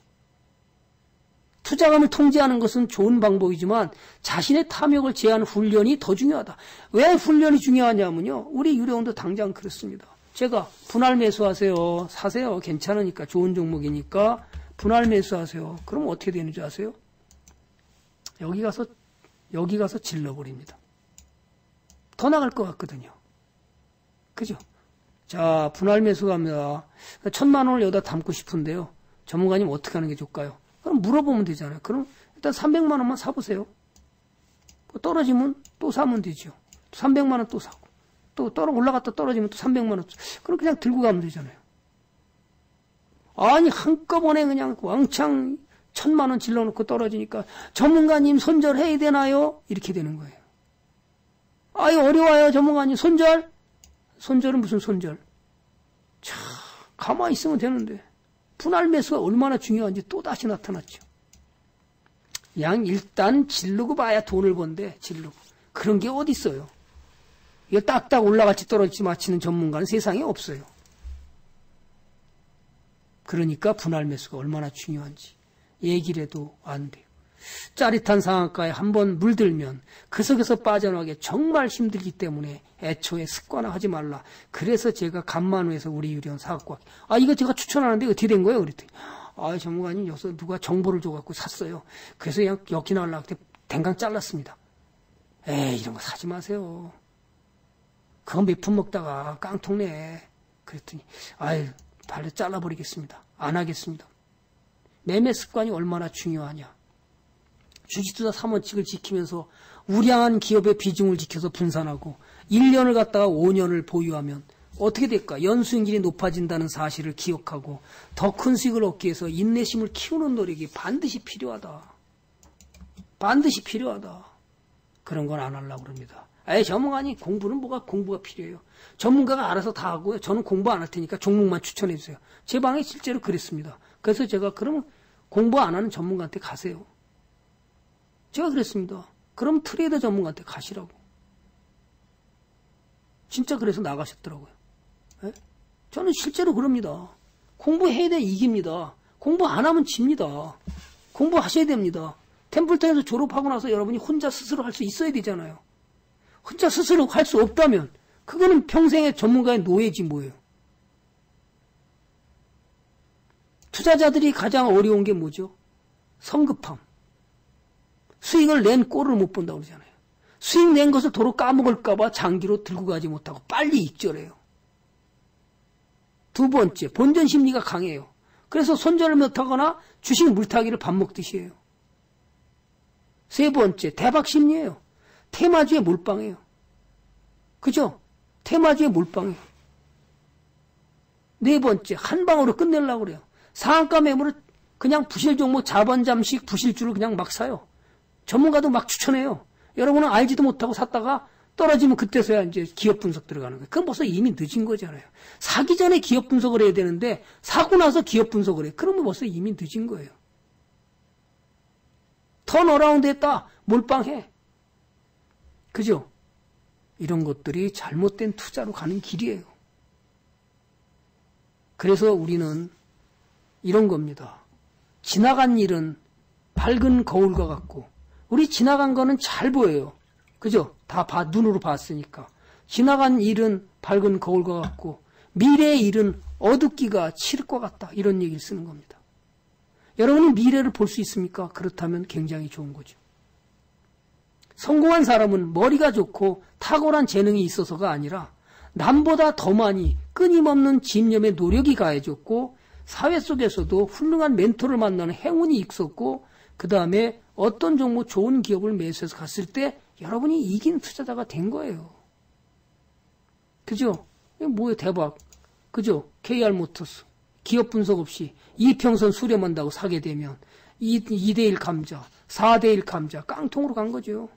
투자금을 통제하는 것은 좋은 방법이지만 자신의 탐욕을 제한 훈련이 더 중요하다. 왜 훈련이 중요하냐면요. 우리 유료원도 당장 그렇습니다. 제가 분할 매수하세요. 사세요. 괜찮으니까 좋은 종목이니까 분할 매수하세요. 그럼 어떻게 되는지 아세요? 여기 가서 질러버립니다. 더 나갈 것 같거든요. 그죠? 자, 분할 매수 갑니다. 1,000만 원을 여기다 담고 싶은데요. 전문가님 어떻게 하는 게 좋을까요? 그럼 물어보면 되잖아요. 그럼 일단 300만 원만 사보세요. 떨어지면 또 사면 되죠. 300만 원 또 사고. 또 올라갔다 떨어지면 또 300만 원. 그럼 그냥 들고 가면 되잖아요. 아니, 한꺼번에 그냥 왕창 1,000만 원 질러놓고 떨어지니까 전문가님 손절해야 되나요? 이렇게 되는 거예요. 아유, 어려워요, 전문가님. 손절? 손절은 무슨 손절? 참, 가만히 있으면 되는데. 분할 매수가 얼마나 중요한지 또 다시 나타났죠. 일단 질르고 봐야 돈을 번대, 질르고. 그런 게 어디 있어요? 이거 딱딱 올라갈지 떨어질지 맞히는 전문가는 세상에 없어요. 그러니까 분할 매수가 얼마나 중요한지 얘기를 해도 안 돼요. 짜릿한 상한가에 한번 물들면 그 속에서 빠져나가기 정말 힘들기 때문에 애초에 습관화하지 말라. 그래서 제가 간만후에서 우리 유리원 사갖고 이거 제가 추천하는데 어떻게 된 거예요? 그랬더니 전문가님 여기서 누가 정보를 줘갖고 샀어요. 그래서 그냥 엮이 나오려고 댕강 잘랐습니다. 이런 거 사지 마세요. 그거 몇 푼 먹다가 깡통내. 그랬더니 발로 잘라버리겠습니다. 안 하겠습니다. 매매 습관이 얼마나 중요하냐. 주식투자 3원칙을 지키면서 우량한 기업의 비중을 지켜서 분산하고 1년을 갖다가 5년을 보유하면 어떻게 될까? 연수익률이 높아진다는 사실을 기억하고 더 큰 수익을 얻기 위해서 인내심을 키우는 노력이 반드시 필요하다. 반드시 필요하다. 그런 건 안 하려고 그럽니다. 전문가님 공부가 필요해요. 전문가가 알아서 다 하고요. 저는 공부 안 할 테니까 종목만 추천해 주세요. 제 방에 실제로 그랬습니다. 그래서 제가 그러면 공부 안 하는 전문가한테 가세요. 제가 그랬습니다. 그럼 트레이더 전문가한테 가시라고. 진짜 그래서 나가셨더라고요. 저는 실제로 그럽니다. 공부해야 돼 이깁니다. 공부 안 하면 집니다. 공부하셔야 됩니다. 템플턴에서 졸업하고 나서 여러분이 혼자 스스로 할 수 있어야 되잖아요. 혼자 스스로 할 수 없다면 그거는 평생의 전문가의 노예지 뭐예요. 투자자들이 가장 어려운 게 뭐죠? 성급함. 수익을 낸 꼴을 못 본다고 그러잖아요. 수익 낸 것을 도로 까먹을까봐 장기로 들고 가지 못하고 빨리 익절해요. 두 번째, 본전 심리가 강해요. 그래서 손절을 못하거나 주식 물타기를 밥 먹듯이 해요. 세 번째, 대박 심리예요. 테마주에 몰빵해요. 그죠? 테마주에 몰빵해요. 네 번째, 한 방으로 끝내려고 그래요. 상한가 매물을 그냥 부실 종목 자본 잠식 부실주를 그냥 막 사요. 전문가도 막 추천해요. 여러분은 알지도 못하고 샀다가 떨어지면 그때서야 이제 기업 분석 들어가는 거예요. 그건 벌써 이미 늦은 거잖아요. 사기 전에 기업 분석을 해야 되는데 사고 나서 기업 분석을 해. 그러면 벌써 이미 늦은 거예요. 턴어라운드 했다. 몰빵해. 그죠? 이런 것들이 잘못된 투자로 가는 길이에요. 그래서 우리는 이런 겁니다. 지나간 일은 밝은 거울과 같고 우리 지나간 거는 잘 보여요. 그죠? 다 눈으로 봤으니까. 지나간 일은 밝은 거울과 같고 미래의 일은 어둡기가 칠흑과 같다. 이런 얘기를 쓰는 겁니다. 여러분이 미래를 볼 수 있습니까? 그렇다면 굉장히 좋은 거죠. 성공한 사람은 머리가 좋고 탁월한 재능이 있어서가 아니라 남보다 더 많이 끊임없는 집념의 노력이 가해졌고 사회 속에서도 훌륭한 멘토를 만나는 행운이 있었고 그 다음에 어떤 종목 좋은 기업을 매수해서 갔을 때 여러분이 이긴 투자자가 된 거예요. 그죠? 이거 뭐예요? 대박. 그죠? KR모터스. 기업 분석 없이 이평선 수렴한다고 사게 되면 2대1 감자, 4대1 감자 깡통으로 간 거죠.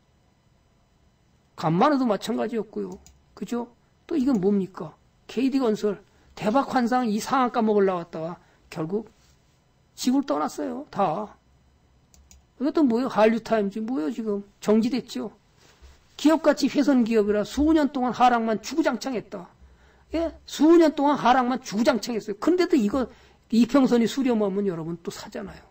간만에도 마찬가지였고요. 그죠? 또 이건 뭡니까? KD건설 대박 환상 이 상한가 먹으려고 왔다가 결국 지구를 떠났어요. 다. 이것도 뭐예요? 한류타임즈 뭐예요 지금? 정지됐죠. 기업가치 훼손 기업이라 수년 동안 하락만 주구장창했다. 예? 수년 동안 하락만 주구장창했어요. 근데도 이거 이평선이 수렴하면 여러분 또 사잖아요.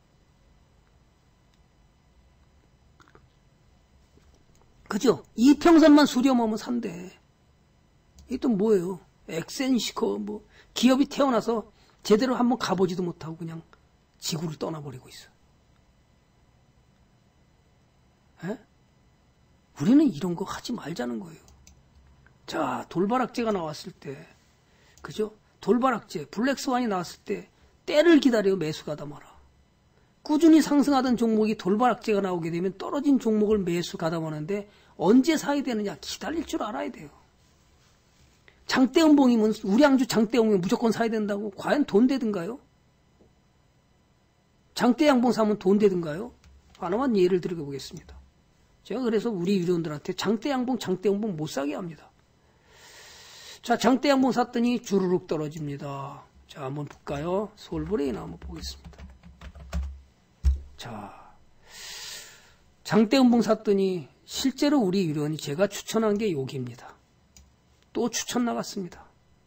그죠? 이평선만 수렴하면 산대. 이게 또 뭐예요? 엑센시커 뭐 기업이 태어나서 제대로 한번 가보지도 못하고 그냥 지구를 떠나버리고 있어. 에? 우리는 이런 거 하지 말자는 거예요. 자, 돌바락제가 나왔을 때, 그죠? 돌바락제, 블랙스완이 나왔을 때 때를 기다려 매수가다 마라. 꾸준히 상승하던 종목이 돌바락제가 나오게 되면 떨어진 종목을 매수가다 마는데 언제 사야 되느냐? 기다릴 줄 알아야 돼요. 장대음봉이면 우량주 장대음봉이면 무조건 사야 된다고? 과연 돈 되든가요? 장대양봉 사면 돈 되든가요? 하나만 예를 들어 보겠습니다. 제가 그래서 우리 유료원들한테 장대양봉 못 사게 합니다. 자, 장대양봉 샀더니 주르륵 떨어집니다. 자, 한번 볼까요? 솔브레인 한번 보겠습니다. 자, 장대음봉 샀더니 실제로 우리 유료원이 제가 추천한 게 여기입니다. 또 추천 나갔습니다.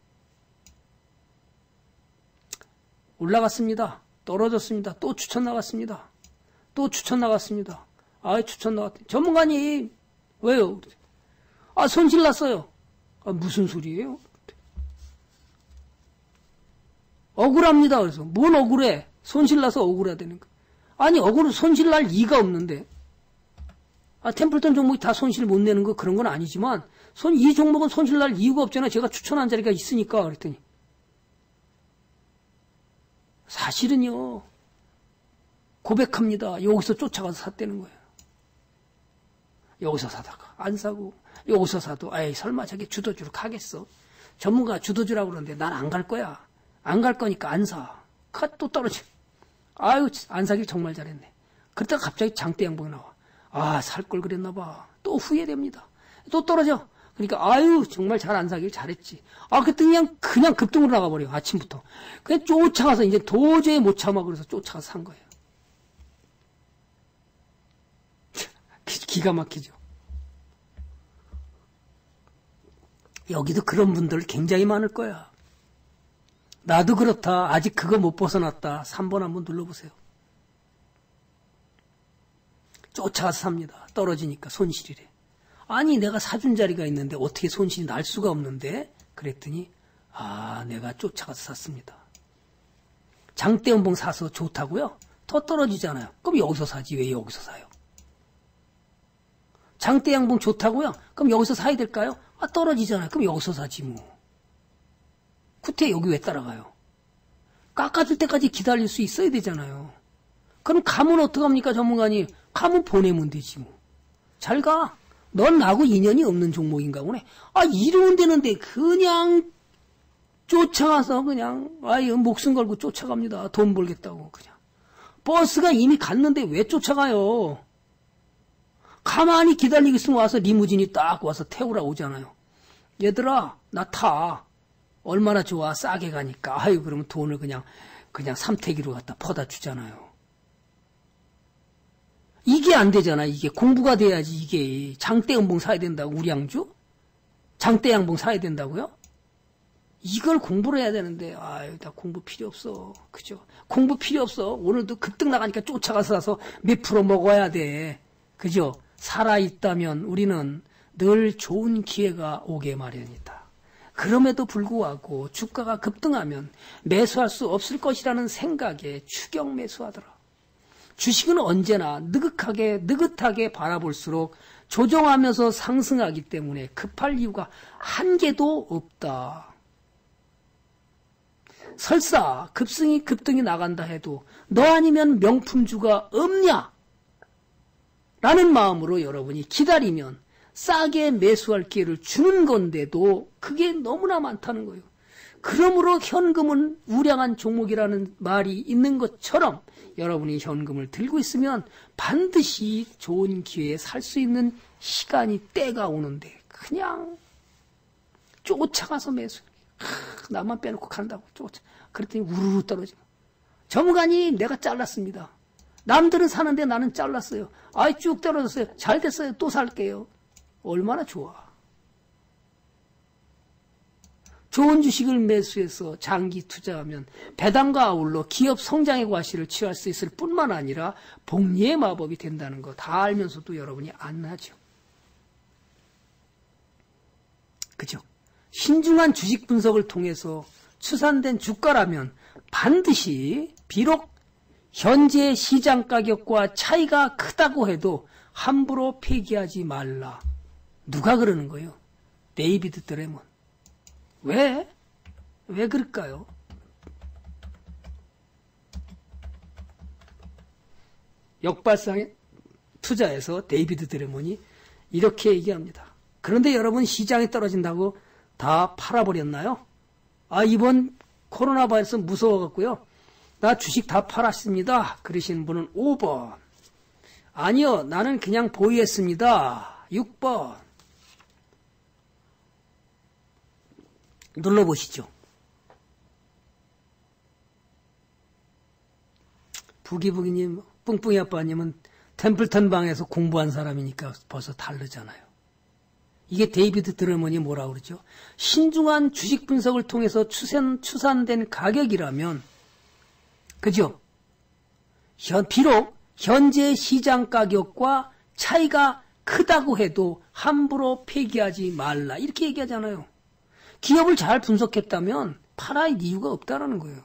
올라갔습니다. 떨어졌습니다. 또 추천 나갔습니다. 또 추천 나갔습니다. 아, 추천 나갔대. 전문가님, 왜요? 아, 손실 났어요. 아, 무슨 소리예요? 억울합니다. 그래서 뭔 억울해? 손실 나서 억울하다는 거. 아니, 손실 날 이가 없는데. 아, 템플턴 종목이 다 손실 못 내는 거 그런 건 아니지만 이 종목은 손실 날 이유가 없잖아요. 제가 추천한 자리가 있으니까 그랬더니 사실은요. 고백합니다. 여기서 쫓아가서 샀다는 거예요. 여기서 사다가 안 사고 여기서 사도 에이 설마 저게 주도주로 가겠어. 전문가 주도주라고 그러는데 난 안 갈 거야. 안 갈 거니까 안 사. 또 떨어져. 아유 안 사길 정말 잘했네. 그러다가 갑자기 장대양봉이 나와. 아, 살 걸 그랬나 봐. 또 후회됩니다. 또 떨어져. 그러니까 아유 정말 잘 안 사길 잘했지. 아 그때 그냥 급등으로 나가버려. 아침부터. 그냥 쫓아가서 이제 도저히 못 참아 그래서 쫓아가서 산 거예요. 기가 막히죠. 여기도 그런 분들 굉장히 많을 거야. 나도 그렇다. 아직 그거 못 벗어났다. 3번 한번 눌러보세요. 쫓아가서 삽니다. 떨어지니까 손실이래. 아니 내가 사준 자리가 있는데 어떻게 손실이 날 수가 없는데? 그랬더니 아 내가 쫓아가서 샀습니다. 장대연봉 사서 좋다고요? 더 떨어지잖아요. 그럼 여기서 사지 왜 여기서 사요? 장대양봉 좋다고요? 그럼 여기서 사야 될까요? 아, 떨어지잖아요. 그럼 여기서 사지 뭐. 구태 여기 왜 따라가요? 깎아줄 때까지 기다릴 수 있어야 되잖아요. 그럼 감은 어떡합니까 전문가님? 감은 보내면 되지 뭐. 잘 가. 넌 나하고 인연이 없는 종목인가 보네. 아, 이러면 되는데 그냥 쫓아가서 그냥 아유 목숨 걸고 쫓아갑니다. 돈 벌겠다고 그냥. 버스가 이미 갔는데 왜 쫓아가요? 가만히 기다리고 있으면 와서 리무진이 딱 와서 태우러 오잖아요. 얘들아 나 타. 얼마나 좋아 싸게 가니까. 아유 그러면 돈을 그냥 삼태기로 갖다 퍼다 주잖아요. 이게 안 되잖아. 이게 공부가 돼야지. 이게 장대연봉 사야 된다고 우리 양주? 장대양봉 사야 된다고요? 이걸 공부를 해야 되는데 아유 나 공부 필요 없어. 그죠? 공부 필요 없어. 오늘도 급등 나가니까 쫓아가서 사서 몇 프로 먹어야 돼. 그죠? 살아있다면 우리는 늘 좋은 기회가 오게 마련이다. 그럼에도 불구하고 주가가 급등하면 매수할 수 없을 것이라는 생각에 추격 매수하더라. 주식은 언제나 느긋하게 바라볼수록 조정하면서 상승하기 때문에 급할 이유가 한 개도 없다. 설사 급등이 나간다 해도 너 아니면 명품주가 없냐? 라는 마음으로 여러분이 기다리면 싸게 매수할 기회를 주는 건데도 그게 너무나 많다는 거예요. 그러므로 현금은 우량한 종목이라는 말이 있는 것처럼 여러분이 현금을 들고 있으면 반드시 좋은 기회에 살 수 있는 시간이 때가 오는데 그냥 쫓아가서 매수. 나만 빼놓고 간다고 그랬더니 우르르 떨어지고. 전문가님 내가 잘랐습니다. 남들은 사는데 나는 잘랐어요. 아이 쭉 떨어졌어요. 잘 됐어요. 또 살게요. 얼마나 좋아. 좋은 주식을 매수해서 장기 투자하면 배당과 아울러 기업 성장의 과실을 취할 수 있을 뿐만 아니라 복리의 마법이 된다는 거 다 알면서도 여러분이 안 하죠. 그죠? 신중한 주식 분석을 통해서 추산된 주가라면 반드시 비록 현재 시장 가격과 차이가 크다고 해도 함부로 폐기하지 말라. 누가 그러는 거예요? 데이비드 드레먼. 왜? 왜 그럴까요? 역발상에 투자해서 데이비드 드레먼이 이렇게 얘기합니다. 그런데 여러분 시장이 떨어진다고 다 팔아버렸나요? 아 이번 코로나 바이러스 무서워갖고요. 나 주식 다 팔았습니다. 그러신 분은 5번. 아니요 나는 그냥 보유했습니다. 6번. 눌러보시죠. 부기부기님, 뿡뿡이 아빠님은 템플턴 방에서 공부한 사람이니까 벌써 다르잖아요. 이게 데이비드 드레먼이 뭐라고 그러죠? 신중한 주식 분석을 통해서 추산된 가격이라면, 그죠? 비록 현재 시장 가격과 차이가 크다고 해도 함부로 폐기하지 말라. 이렇게 얘기하잖아요. 기업을 잘 분석했다면 팔아야 이유가 없다라는 거예요.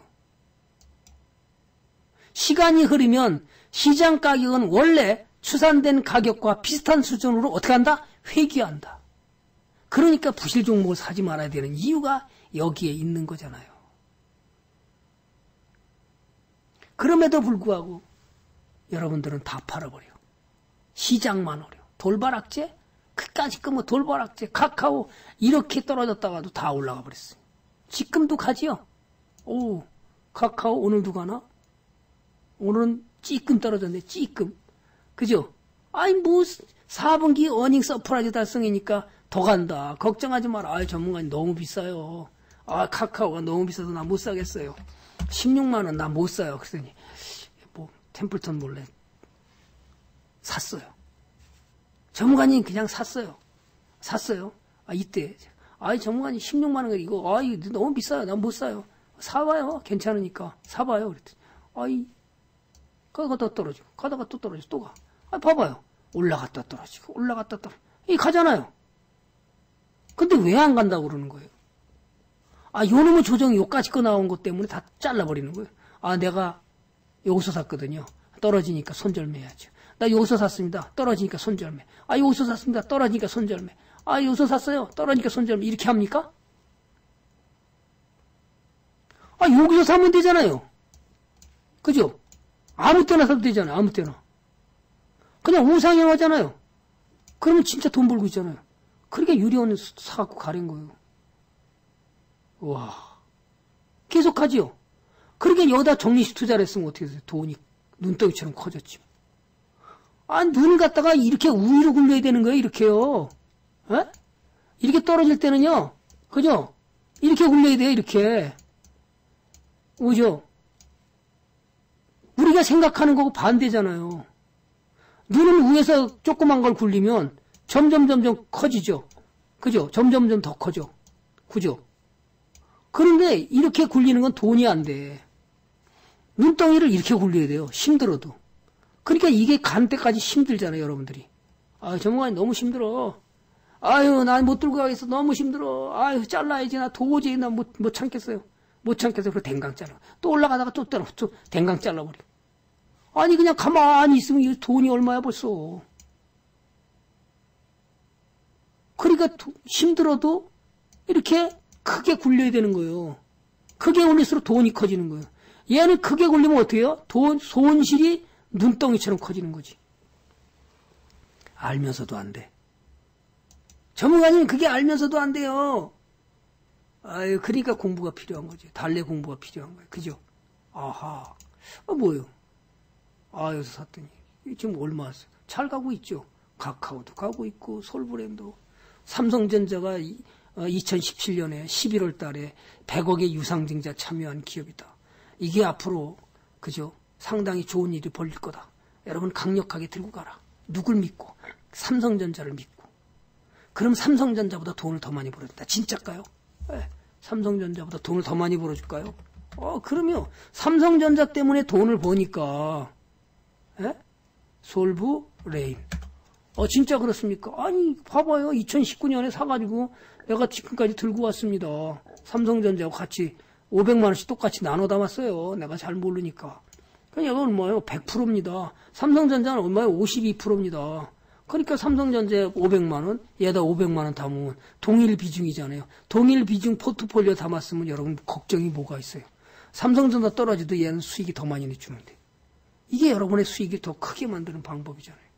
시간이 흐르면 시장 가격은 원래 추산된 가격과 비슷한 수준으로 어떻게 한다? 회귀한다. 그러니까 부실 종목을 사지 말아야 되는 이유가 여기에 있는 거잖아요. 그럼에도 불구하고 여러분들은 다 팔아버려. 시장만 어려. 돌발악재? 끝까지 끄면 돌발악재, 카카오 이렇게 떨어졌다가도 다 올라가 버렸어요. 지금도 가지요. 오, 카카오 오늘도 가나? 오늘은 찌끔 떨어졌네. 찌끔. 그죠? 아이 뭐 4분기 어닝 서프라이즈 달성이니까 더 간다. 걱정하지 마라. 아 전문가님 너무 비싸요. 아 카카오가 너무 비싸서 나 못 사겠어요. 16만 원 나 못 사요. 그랬더니 뭐 템플턴 몰래 샀어요. 전문가님 그냥 샀어요. 아 이때 아이 전문가님 16만 원 이거 아이 너무 비싸요. 난 못 사요. 사봐요. 괜찮으니까 사봐요. 그랬더니 아이 가다가 또 떨어지고 가다가 또 떨어지고 또 가. 아 봐봐요. 올라갔다 떨어지고 올라갔다 떨어지고 이 가잖아요. 근데 왜 안 간다고 그러는 거예요? 아 요놈의 조정이 요까지 거 나온 것 때문에 다 잘라버리는 거예요. 아, 내가 여기서 샀거든요. 떨어지니까 손절매야죠. 나 여기서 샀습니다. 떨어지니까 손절매. 아, 여기서 샀습니다. 떨어지니까 손절매. 아, 여기서 샀어요. 떨어지니까 손절매. 이렇게 합니까? 아, 여기서 사면 되잖아요. 그죠? 아무 때나 사도 되잖아요. 아무 때나. 그냥 우상향하잖아요. 그러면 진짜 돈 벌고 있잖아요. 그러니까 유리원 사갖고 가린 거예요. 와. 계속 하지요. 그러니까 여기다 정리식 투자를 했으면 어떻게 됐어요? 돈이 눈덩이처럼 커졌지. 아, 눈을 갖다가 이렇게 우위로 굴려야 되는 거예요. 이렇게요. 에? 이렇게 떨어질 때는요. 그죠? 이렇게 굴려야 돼요. 이렇게. 오죠? 우리가 생각하는 거고 반대잖아요. 눈은 위에서 조그만 걸 굴리면 점점 커지죠. 그죠? 점점 더 커져. 그죠? 그런데 이렇게 굴리는 건 돈이 안 돼. 눈덩이를 이렇게 굴려야 돼요. 힘들어도. 그러니까 이게 간 때까지 힘들잖아요, 여러분들이. 아, 전문가님 너무 힘들어. 아유, 난 못 들고 가겠어. 너무 힘들어. 아유, 잘라야지. 나 도저히 못 참겠어요. 못 참겠어요. 그리고 댕강 잘라. 또 올라가다가 또 댕강 잘라버려. 아니, 그냥 가만히 있으면 이 돈이 얼마야 벌써. 그러니까 힘들어도 이렇게 크게 굴려야 되는 거예요. 크게 굴릴수록 돈이 커지는 거예요. 얘는 크게 굴리면 어떻게 해요? 손실이 눈덩이처럼 커지는 거지. 알면서도 안 돼. 전문가님 그게 알면서도 안 돼요. 아유, 그러니까 공부가 필요한 거지. 달래 공부가 필요한 거예요. 그죠? 아하. 뭐요? 아, 여기서 샀더니 지금 얼마 잘 가고 있죠. 카카오도 가고 있고 솔브랜드. 삼성전자가 2017년에 11월 달에 100억의 유상증자 참여한 기업이다. 이게 앞으로 그죠? 상당히 좋은 일이 벌릴 거다. 여러분 강력하게 들고 가라. 누굴 믿고? 삼성전자를 믿고. 그럼 삼성전자보다 돈을 더 많이 벌어준다. 진짜일까요? 네. 삼성전자보다 돈을 더 많이 벌어줄까요? 그럼요. 삼성전자 때문에 돈을 버니까 예? 솔브 레인. 진짜 그렇습니까? 아니, 봐봐요. 2019년에 사가지고 내가 지금까지 들고 왔습니다. 삼성전자하고 같이 500만 원씩 똑같이 나눠 담았어요. 내가 잘 모르니까. 그러니까 이건 얼마예요? 100%입니다. 삼성전자는 얼마예요? 52%입니다. 그러니까 삼성전자에 500만 원, 얘다 500만 원 담으면 동일 비중이잖아요. 동일 비중 포트폴리오 담았으면 여러분 걱정이 뭐가 있어요? 삼성전자 떨어져도 얘는 수익이 더 많이 내주면 돼. 이게 여러분의 수익을 더 크게 만드는 방법이잖아요.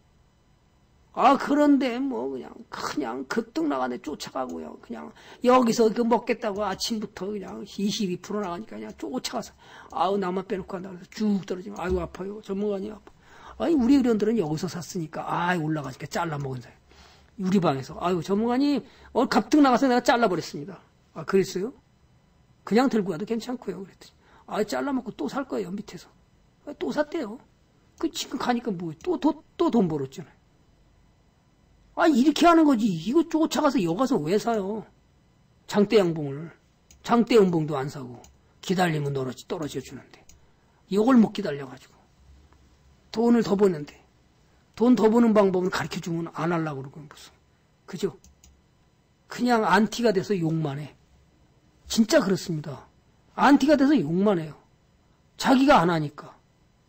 그런데 그냥 그뜩 나가네 쫓아가고요. 그냥 여기서 먹겠다고 아침부터 그냥 22% 나가니까 그냥 쫓아가서 나만 빼놓고 간다 그래서 쭉 떨어지면 아이고 아파요. 전문가님 아파. 아니 우리 의원들은 여기서 샀으니까 올라가니까 잘라 먹은 사람. 유리방에서 전문가님 갑툭 나가서 내가 잘라버렸습니다. 그랬어요? 그냥 들고 가도 괜찮고요. 그랬더니 잘라 먹고 또 살 거예요 밑에서. 또 샀대요. 지금 가니까 또 돈 벌었잖아요. 이렇게 하는 거지. 이거 쫓아가서 여가서 왜 사요? 장대 양봉을. 장대 음봉도 안 사고. 기다리면 떨어져 주는데. 이걸 못 기다려가지고. 돈을 더 버는데. 돈 더 버는 방법을 가르쳐 주면 안 하려고 그러고 무슨. 그죠? 그냥 안티가 돼서 욕만 해. 진짜 그렇습니다. 안티가 돼서 욕만 해요. 자기가 안 하니까.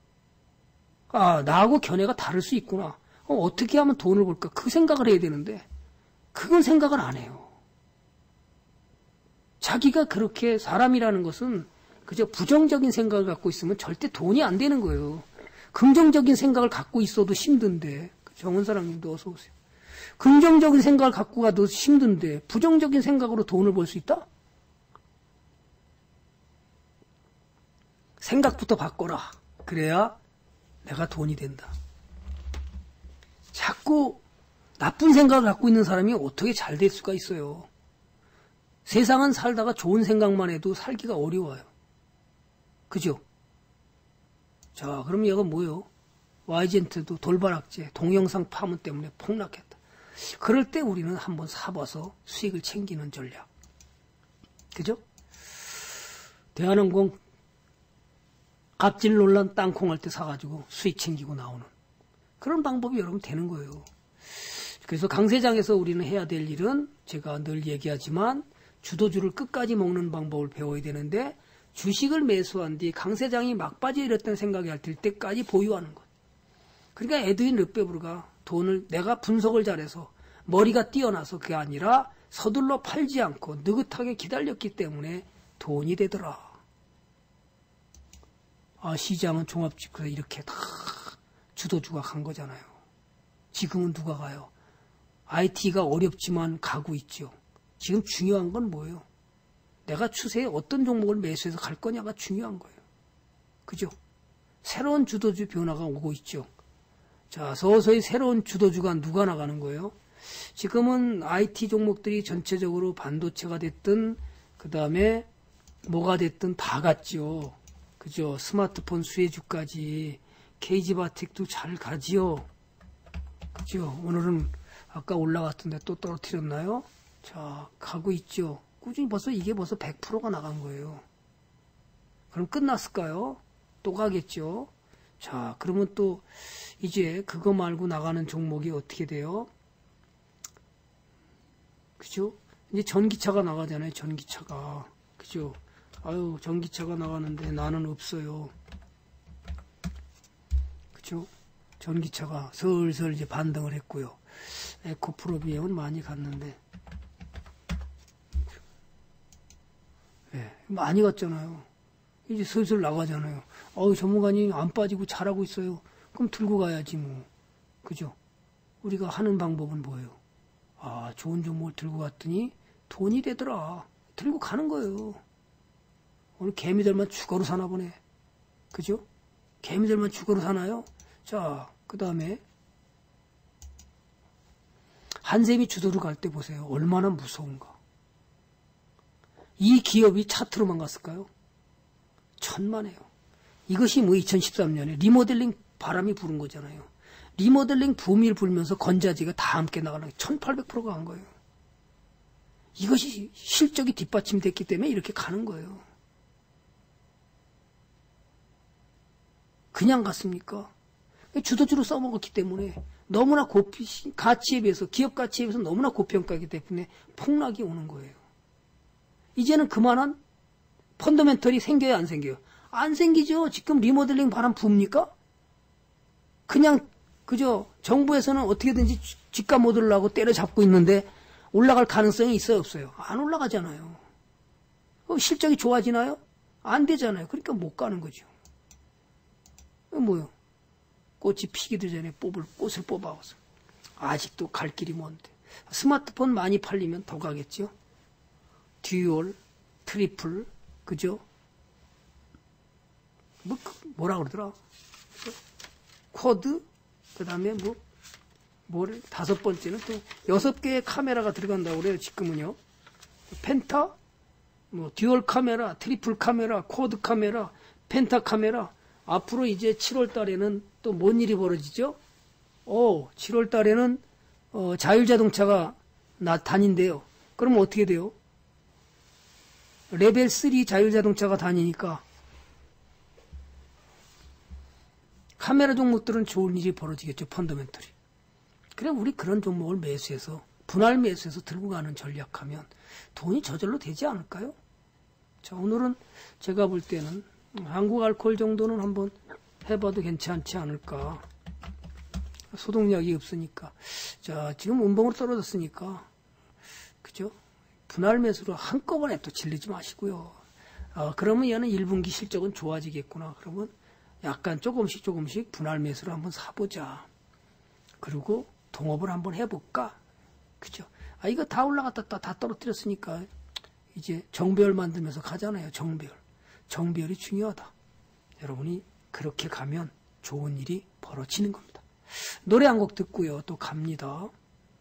나하고 견해가 다를 수 있구나. 어떻게 하면 돈을 벌까? 그 생각을 해야 되는데, 그건 생각을 안 해요. 자기가 그렇게 사람이라는 것은 그저 부정적인 생각을 갖고 있으면 절대 돈이 안 되는 거예요. 긍정적인 생각을 갖고 있어도 힘든데, 정은사랑님도 어서 오세요. 긍정적인 생각을 갖고 가도 힘든데, 부정적인 생각으로 돈을 벌 수 있다? 생각부터 바꿔라. 그래야 내가 돈이 된다. 자꾸 나쁜 생각을 갖고 있는 사람이 어떻게 잘 될 수가 있어요. 세상은 살다가 좋은 생각만 해도 살기가 어려워요. 그죠? 자, 그럼 얘가 뭐예요? 와이젠트도 돌발악재, 동영상 파문 때문에 폭락했다. 그럴 때 우리는 한번 사봐서 수익을 챙기는 전략. 그죠? 대한항공 갑질 논란 땅콩할 때 사가지고 수익 챙기고 나오는 그런 방법이 여러분 되는 거예요. 그래서 강세장에서 우리는 해야 될 일은 제가 늘 얘기하지만 주도주를 끝까지 먹는 방법을 배워야 되는데 주식을 매수한 뒤 강세장이 막 빠져이랬다는 생각이 들 때까지 보유하는 것. 그러니까 에드윈 르페브르가 돈을 내가 분석을 잘해서 머리가 뛰어나서 그게 아니라 서둘러 팔지 않고 느긋하게 기다렸기 때문에 돈이 되더라. 아, 시장은 종합지표에 이렇게 다 주도주가 간 거잖아요. 지금은 누가 가요? IT가 어렵지만 가고 있죠. 지금 중요한 건 뭐예요? 내가 추세에 어떤 종목을 매수해서 갈 거냐가 중요한 거예요. 그죠? 새로운 주도주 변화가 오고 있죠. 자, 서서히 새로운 주도주가 누가 나가는 거예요? 지금은 IT 종목들이 전체적으로 반도체가 됐든 그 다음에 뭐가 됐든 다 갔죠. 그죠? 스마트폰 수혜주까지 KG바텍도 잘 가지요. 그죠? 오늘은 아까 올라갔던데 또 떨어뜨렸나요? 자, 가고 있죠. 꾸준히 이게 벌써 100%가 나간 거예요. 그럼 끝났을까요? 또 가겠죠. 자, 그러면 또 이제 그거 말고 나가는 종목이 어떻게 돼요? 그죠? 이제 전기차가 나가잖아요. 전기차가. 그죠? 아유, 전기차가 나가는데 나는 없어요. 그죠? 전기차가 슬슬 이제 반등을 했고요. 에코프로비엠은 많이 갔는데. 네, 많이 갔잖아요. 이제 슬슬 나가잖아요. 전문가님 안 빠지고 잘하고 있어요. 그럼 들고 가야지 뭐. 그죠? 우리가 하는 방법은 뭐예요? 아, 좋은 종목을 들고 갔더니 돈이 되더라. 들고 가는 거예요. 오늘 개미들만 추가로 사나 보네. 그죠? 개미들만 추가로 사나요? 자, 그 다음에 한샘이 주도로 갈 때 보세요. 얼마나 무서운가. 이 기업이 차트로만 갔을까요? 천만에요. 이것이 뭐 2013년에 리모델링 바람이 부른 거잖아요. 리모델링 붐이 불면서 건자지가 다 함께 나가는 1800%가 간 거예요. 이것이 실적이 뒷받침됐기 때문에 이렇게 가는 거예요. 그냥 갔습니까? 주도주로 써먹었기 때문에 너무나 가치에 비해서, 기업 가치에 비해서 너무나 고평가이기 때문에 폭락이 오는 거예요. 이제는 그만한 펀더멘털이 생겨요, 안 생겨요? 안 생기죠. 지금 리모델링 바람 붑니까? 그냥 그죠? 정부에서는 어떻게든지 집값 못 올라가고 때려잡고 있는데 올라갈 가능성이 있어요, 없어요? 안 올라가잖아요. 실적이 좋아지나요? 안 되잖아요. 그러니까 못 가는 거죠. 뭐요? 꽃이 피기도 전에 꽃을 뽑아와서. 아직도 갈 길이 먼데. 스마트폰 많이 팔리면 더 가겠죠? 듀얼, 트리플, 그죠? 뭐라 그러더라? 쿼드, 그 다음에 다섯 번째는 또 6개의 카메라가 들어간다고 그래요, 지금은요. 펜타, 듀얼 카메라, 트리플 카메라, 쿼드 카메라, 펜타 카메라. 앞으로 이제 7월 달에는 또 뭔 일이 벌어지죠? 7월 달에는 자율자동차가 다닌대요. 그러면 어떻게 돼요? 레벨 3 자율자동차가 다니니까 카메라 종목들은 좋은 일이 벌어지겠죠. 펀더멘털이. 그래 우리 그런 종목을 매수해서 분할 매수해서 들고 가는 전략하면 돈이 저절로 되지 않을까요? 자, 오늘은 제가 볼 때는 한국 알코올 정도는 한번 해봐도 괜찮지 않을까. 소독약이 없으니까. 자, 지금 운봉으로 떨어졌으니까. 그죠? 분할 매수로 한꺼번에 또 질리지 마시고요. 그러면 얘는 1분기 실적은 좋아지겠구나. 그러면 약간 조금씩 분할 매수를 한번 사보자. 그리고 동업을 한번 해볼까? 그죠? 이거 다 올라갔다 다 떨어뜨렸으니까 이제 정배열 만들면서 가잖아요. 정배열이 중요하다. 여러분이 그렇게 가면 좋은 일이 벌어지는 겁니다. 노래 한 곡 듣고요. 또 갑니다.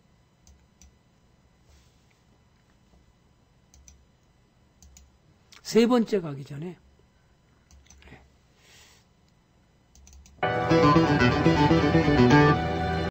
세 번째 가기 전에 네.